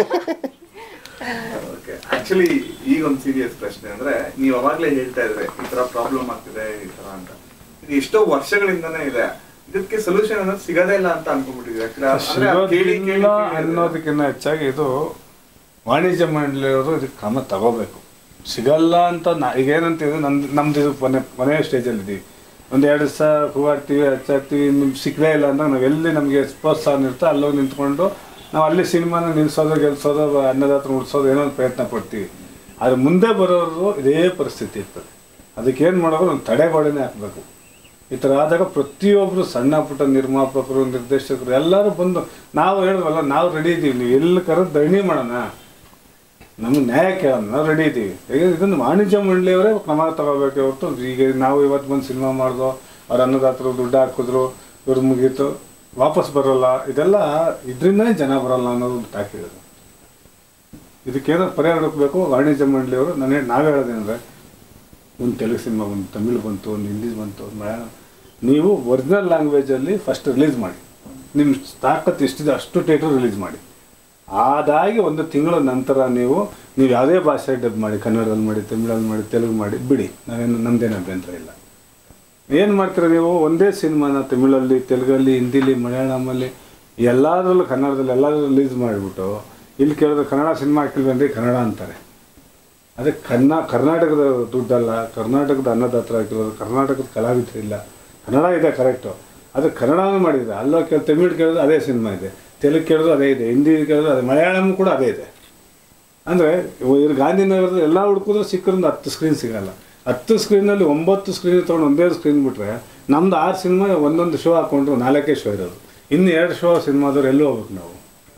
ಆಕ್ಚುಲಿ ಈಗ ಒಂದು ಸೀರಿಯಸ್ ಪ್ರಶ್ನೆ ಅಂದ್ರೆ, ನೀವು ಅವಾಗ್ಲೇ ಹೇಳ್ತಾ ಇದ್ರೆ ಈ ತರ ಪ್ರಾಬ್ಲಮ್ ಆಗ್ತಿದೆ ಈ ತರ ಅಂತ. ಇದು ಎಷ್ಟೋ ವರ್ಷಗಳಿಂದನೇ ಇದೆ, ಇದಕ್ಕೆ ಸೊಲ್ಯೂಷನ್ ಅನ್ನೋದು ಸಿಗದೇ ಇಲ್ಲ ಅಂತ ಅನ್ಕೊಂಡ್ಬಿಟ್ಟಿದೆ. ಅನ್ನೋದಕ್ಕಿಂತ ಹೆಚ್ಚಾಗಿ ಇದು ವಾಣಿಜ್ಯ ಮಂಡಳಿಯವರು ಇದಕ್ಕೆ ಕ್ರಮ ತಗೋಬೇಕು. ಸಿಗಲ್ಲ ಅಂತ ಈಗ ಏನಂತಿದೆ, ನಮ್ದು ಇದು ಕೊನೆಯ ಸ್ಟೇಜಲ್ಲಿ ಇದ್ದೀವಿ. ಒಂದು 2 ದಿವಸ ಹೂವಾಡ್ತೀವಿ, ಹಚ್ಚಾಕ್ತೀವಿ, ನಿಮ್ಗೆ ಸಿಕ್ಕದೇ ಇಲ್ಲ ಅಂದಾಗ ನಾವು ಎಲ್ಲಿ ನಮಗೆ ಪ್ರೋತ್ಸಾಹ ಇರುತ್ತೆ ಅಲ್ಲೋಗಿ ನಿಂತ್ಕೊಂಡು ನಾವು ಅಲ್ಲಿ ಸಿನಿಮಾನ ನಿಲ್ಲಿಸೋದು, ಗೆಲ್ಸೋದು, ಅನ್ನದಾತ್ರ ಉಳಿಸೋದು ಏನೋ ಒಂದು ಪ್ರಯತ್ನ ಪಡ್ತೀವಿ. ಆದರೆ ಮುಂದೆ ಬರೋರು ಇದೇ ಪರಿಸ್ಥಿತಿ ಇರ್ತದೆ. ಅದಕ್ಕೇನು ಮಾಡೋದು, ಒಂದು ತಡೆಗೋಡೆನೇ ಹಾಕಬೇಕು. ಈ ಥರ ಆದಾಗ ಪ್ರತಿಯೊಬ್ಬರು ಸಣ್ಣ ಪುಟ್ಟ ನಿರ್ಮಾಪಕರು, ನಿರ್ದೇಶಕರು ಎಲ್ಲರೂ ಬಂದು ನಾವು ಹೇಳಿದ್ವಲ್ಲ, ನಾವು ರೆಡಿ ಇದ್ದೀವಿ, ನೀವು ಎಲ್ಲಿ ಕರೆದು ಧರಣಿ ಮಾಡೋಣ, ನಮ್ಗೆ ನ್ಯಾಯ ಕೇಳೋಣ, ನಾವು ರೆಡಿ ಇದ್ದೀವಿ. ಈಗ ಇದನ್ನು ವಾಣಿಜ್ಯ ಮಂಡಳಿಯವರೇ ಕ್ರಮ ತಗೋಬೇಕು ಹೊರತು ಈಗ ನಾವು ಇವತ್ತು ಬಂದು ಸಿನಿಮಾ ಮಾಡಿದೋ, ಅವ್ರು ಅನ್ನದಾತರು ದುಡ್ಡು ಹಾಕಿದ್ರು, ಇವ್ರು ಮುಗೀತು, ವಾಪಸ್ ಬರೋಲ್ಲ, ಇದೆಲ್ಲ ಇದರಿಂದನೇ ಜನ ಬರೋಲ್ಲ ಅನ್ನೋದು ತಾಕಿರೋದು. ಇದಕ್ಕೇನೋ ಪರಿಹಾರ ಹುಡುಕಬೇಕು ವಾಣಿಜ್ಯ ಮಂಡಳಿಯವರು. ನಾವೇ ಹೇಳೋದೇನೆಂದರೆ, ಒಂದು ತೆಲುಗು ಸಿನಿಮಾ, ಒಂದು ತಮಿಳು ಬಂತು, ಒಂದು ಹಿಂದಿ ಬಂತು, ಒಂದು ಮಲಯಾಳಂ, ನೀವು ಒರಿಜಿನಲ್ ಲ್ಯಾಂಗ್ವೇಜಲ್ಲಿ ಫಸ್ಟ್ ರಿಲೀಸ್ ಮಾಡಿ. ನಿಮ್ಮ ತಾಕತ್ತು ಎಷ್ಟಿದೆ ಅಷ್ಟು ಥಿಯೇಟರ್ ರಿಲೀಸ್ ಮಾಡಿ. ಅದಾಗಿ 1 ತಿಂಗಳ ನಂತರ ನೀವು ಯಾವುದೇ ಭಾಷೆ ಡಬ್ ಮಾಡಿ, ಕನ್ನಡದಲ್ಲಿ ಮಾಡಿ, ತಮಿಳಲ್ಲಿ ಮಾಡಿ, ತೆಲುಗು ಮಾಡಿ ಬಿಡಿ, ನಮ್ಮದೇನು ಅಭ್ಯಂತರ ಇಲ್ಲ. ಏನು ಮಾಡ್ತೀರ ನೀವು, ಒಂದೇ ಸಿನಿಮಾನ ತಮಿಳಲ್ಲಿ, ತೆಲುಗಲ್ಲಿ, ಹಿಂದಿಲಿ, ಮಲಯಾಳಮಲ್ಲಿ ಎಲ್ಲದರಲ್ಲೂ, ಕನ್ನಡದಲ್ಲಿ ಎಲ್ಲದರಲ್ಲೂ ರಿಲೀಸ್ ಮಾಡಿಬಿಟ್ಟು ಇಲ್ಲಿ ಕೇಳಿದ್ರೆ ಕನ್ನಡ ಸಿನಿಮಾ ಹಾಕಿಲ್ವೇನ್ರಿ ಕನ್ನಡ ಅಂತಾರೆ. ಅದೇ ಕರ್ನಾಟಕದ ದುಡ್ಡಲ್ಲ, ಕರ್ನಾಟಕದ ಅನ್ನದಾತ್ರ ಹಾಕಿರೋದು, ಕರ್ನಾಟಕದ ಕಲಾವಿದರಿಲ್ಲ. ಕನ್ನಡ ಇದೆ ಕರೆಕ್ಟು, ಅದು ಕನ್ನಡನೂ ಮಾಡಿದೆ. ಅಲ್ಲೋ ತಮಿಳು ಕೇಳಿದ್ರೆ ಅದೇ ಸಿನಿಮಾ ಇದೆ, ತೆಲುಗು ಕೇಳಿದ್ರು ಅದೇ ಇದೆ, ಹಿಂದಿ ಕೇಳಿದ್ರೆ ಅದೇ, ಮಲಯಾಳಂ ಕೂಡ ಅದೇ ಇದೆ. ಅಂದರೆ ಇವ್ರು ಗಾಂಧಿನಗರದ ಎಲ್ಲ ಹುಡುಕಿದ್ರು ಸಿಕ್ಕರಿಂದ 10 ಸ್ಕ್ರೀನ್ ಸಿಗೋಲ್ಲ. 10 ಸ್ಕ್ರೀನಲ್ಲಿ 9 ಸ್ಕ್ರೀನ್ ತೊಗೊಂಡು ಒಂದೇ ಸ್ಕ್ರೀನ್ ಬಿಟ್ಟರೆ, ನಮ್ದು 6 ಸಿನಿಮಾ ಒಂದೊಂದು ಶೋ ಹಾಕ್ಕೊಂಡ್ರು 4 ಶೋ ಇರೋದು. ಇನ್ನು 2 ಶೋ ಸಿನಿಮಾದವ್ರು ಎಲ್ಲೂ ಹೋಗ್ಬೇಕು ನಾವು.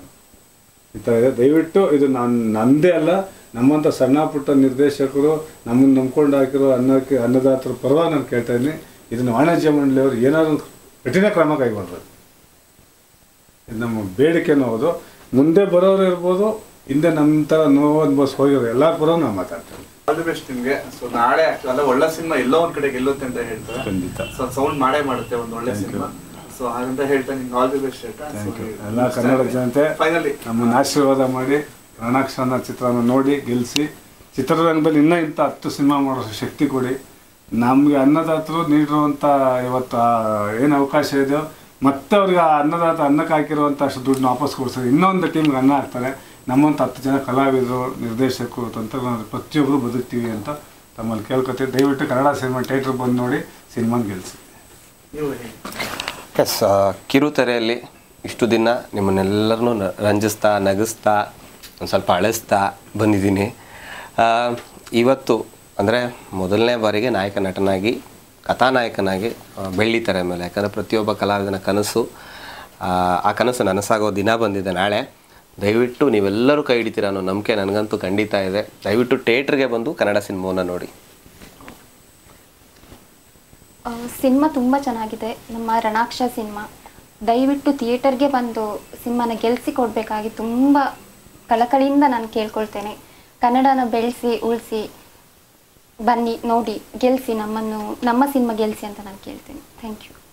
ಈ ಥರ ಇದೆ. ದಯವಿಟ್ಟು ಇದು ನಮ್ಮದೇ ಅಲ್ಲ, ನಮ್ಮಂಥ ಸಣ್ಣ ಪುಟ್ಟ ನಿರ್ದೇಶಕರು ನಮ್ಮನ್ನು ನಂಬ್ಕೊಂಡು ಹಾಕಿರೋ ಅನ್ನದಾತರ ಪರವಾಗಿ ನಾನು ಕೇಳ್ತಾ ಇದ್ದೀನಿ. ಇದನ್ನು ವಾಣಿಜ್ಯ ಮಂಡಳಿಯವರು ಏನಾದರೂ ಕಠಿಣ ಕ್ರಮ ಕೈಗೊಳ್ಬೋದು. ಇದು ನಮ್ಮ ಬೇಡಿಕೆನೂ ಹೌದು. ಮುಂದೆ ಬರೋರು ಇರ್ಬೋದು, ಹಿಂದೆ ನಮ್ಮ ಥರ ನೋವು ಅನ್ಭವಿಸ್ ಹೋಗಿರೋ ಎಲ್ಲರ ಪರವಾಗಿ ನಾವು ಮಾತಾಡ್ತೀವಿ. ಆಲ್ ದಿ ಬೆಸ್ಟ್ ನಿಮಗೆ. ಸೊ ನಾಳೆ ಅಲ್ಲ ಒಳ್ಳೆ ಸಿನಿಮಾ ಎಲ್ಲೋ ಒಂದು ಕಡೆ ಗೆಲ್ಲುತ್ತೆ ಅಂತ ಹೇಳ್ತಾರೆ. ಖಂಡಿತ. ಸೊ ಸೌಂಡ್ ಮಾಡೇ ಮಾಡುತ್ತೆ ಒಂದು ಒಳ್ಳೆ ಸಿನಿಮಾ. ಸೊ ಹಾಗಂತ ಹೇಳ್ತಾ ನಿಮ್ಗೆ ಆಲ್ ದಿ ಬೆಸ್ಟ್ ಹೇಳ್ತಾ. ಎಲ್ಲ ಕನ್ನಡ ಜನತೆ ಫೈನಲಿ ನಮ್ಮನ್ನು ಆಶೀರ್ವಾದ ಮಾಡಿ ರಣಾಕ್ಷ ಅನ್ನೋ ಚಿತ್ರನ ನೋಡಿ ಗೆಲ್ಲಿಸಿ, ಚಿತ್ರರಂಗದಲ್ಲಿ ಇನ್ನೂ ಇಂಥ 10 ಸಿನಿಮಾ ಮಾಡೋ ಶಕ್ತಿ ಕೊಡಿ. ನಮಗೆ ಅನ್ನದಾತರು ನೀಡಿರುವಂಥ ಇವತ್ತು ಏನು ಅವಕಾಶ ಇದೆಯೋ ಮತ್ತೆ ಅವ್ರಿಗೆ ಆ ಅನ್ನಕ್ಕೆ ಹಾಕಿರುವಂಥ ಅಷ್ಟು ದುಡ್ಡನ್ನ ವಾಪಸ್ ಕೊಡ್ತಾರೆ. ಇನ್ನೊಂದು ಟೀಮ್ಗೆ ಅನ್ನ ಹಾಕ್ತಾರೆ. ನಮ್ಮಂಥ 10 ಜನ ಕಲಾವಿದರು, ನಿರ್ದೇಶಕರು, ತಂತ್ರಜ್ಞಾನ ಪ್ರತಿಯೊಬ್ಬರು ಬದುಕ್ತೀವಿ ಅಂತ ತಮ್ಮಲ್ಲಿ ಕೇಳ್ಕೊತೀವಿ. ದಯವಿಟ್ಟು ಕನ್ನಡ ಸಿನಿಮಾ ಥಿಯೇಟ್ರ್ ಬಂದು ನೋಡಿ ಸಿನಿಮಾನ ಗೆಲ್ಲಿಸಿ. ಎಸ್, ಕಿರುತೆರೆಯಲ್ಲಿ ಇಷ್ಟು ದಿನ ನಿಮ್ಮನ್ನೆಲ್ಲರನ್ನೂ ರಂಜಿಸ್ತಾ, ನಗಿಸ್ತಾ, ಒಂದು ಸ್ವಲ್ಪ ಅಳಿಸ್ತಾ ಬಂದಿದ್ದೀನಿ. ಇವತ್ತು ಅಂದರೆ ಮೊದಲನೇ ಬಾರಿಗೆ ನಾಯಕ ನಟನಾಗಿ, ಕಥಾನಾಯಕನಾಗಿ ಬೆಳ್ಳಿ ತೆರೆ ಮೇಲೆ, ಯಾಕಂದರೆ ಪ್ರತಿಯೊಬ್ಬ ಕಲಾವಿದನ ಕನಸು, ಆ ಕನಸು ನನಸಾಗೋ ದಿನ ಬಂದಿದೆ ನಾಳೆ. ದಯವಿಟ್ಟು ನೀವೆಲ್ಲರೂ ಕೈ ಹಿಡಿತೀರ ಅನ್ನೋ ನಂಬಿಕೆ ನನಗಂತೂ ಖಂಡಿತ ಇದೆ. ದಯವಿಟ್ಟು ಥಿಯೇಟ್ರಿಗೆ ಬಂದು ಕನ್ನಡ ಸಿನಿಮಾವನ್ನು ನೋಡಿ. ಸಿನಿಮಾ ತುಂಬ ಚೆನ್ನಾಗಿದೆ, ನಮ್ಮ ರಣಾಕ್ಷ ಸಿನಿಮಾ. ದಯವಿಟ್ಟು ಥಿಯೇಟರ್ಗೆ ಬಂದು ಸಿನಿಮಾನ ಗೆಲ್ಲಿಸಿ ಕೊಡಬೇಕಾಗಿ ತುಂಬ ಕಳಕಳಿಯಿಂದ ನಾನು ಕೇಳ್ಕೊಳ್ತೇನೆ. ಕನ್ನಡನ ಬೆಳೆಸಿ ಉಳಿಸಿ ಬನ್ನಿ, ನೋಡಿ, ಗೆಲ್ಲಿಸಿ, ನಮ್ಮ ಸಿನಿಮಾ ಗೆಲ್ಲಿಸಿ ಅಂತ ನಾನು ಕೇಳ್ತೇನೆ. Thank you.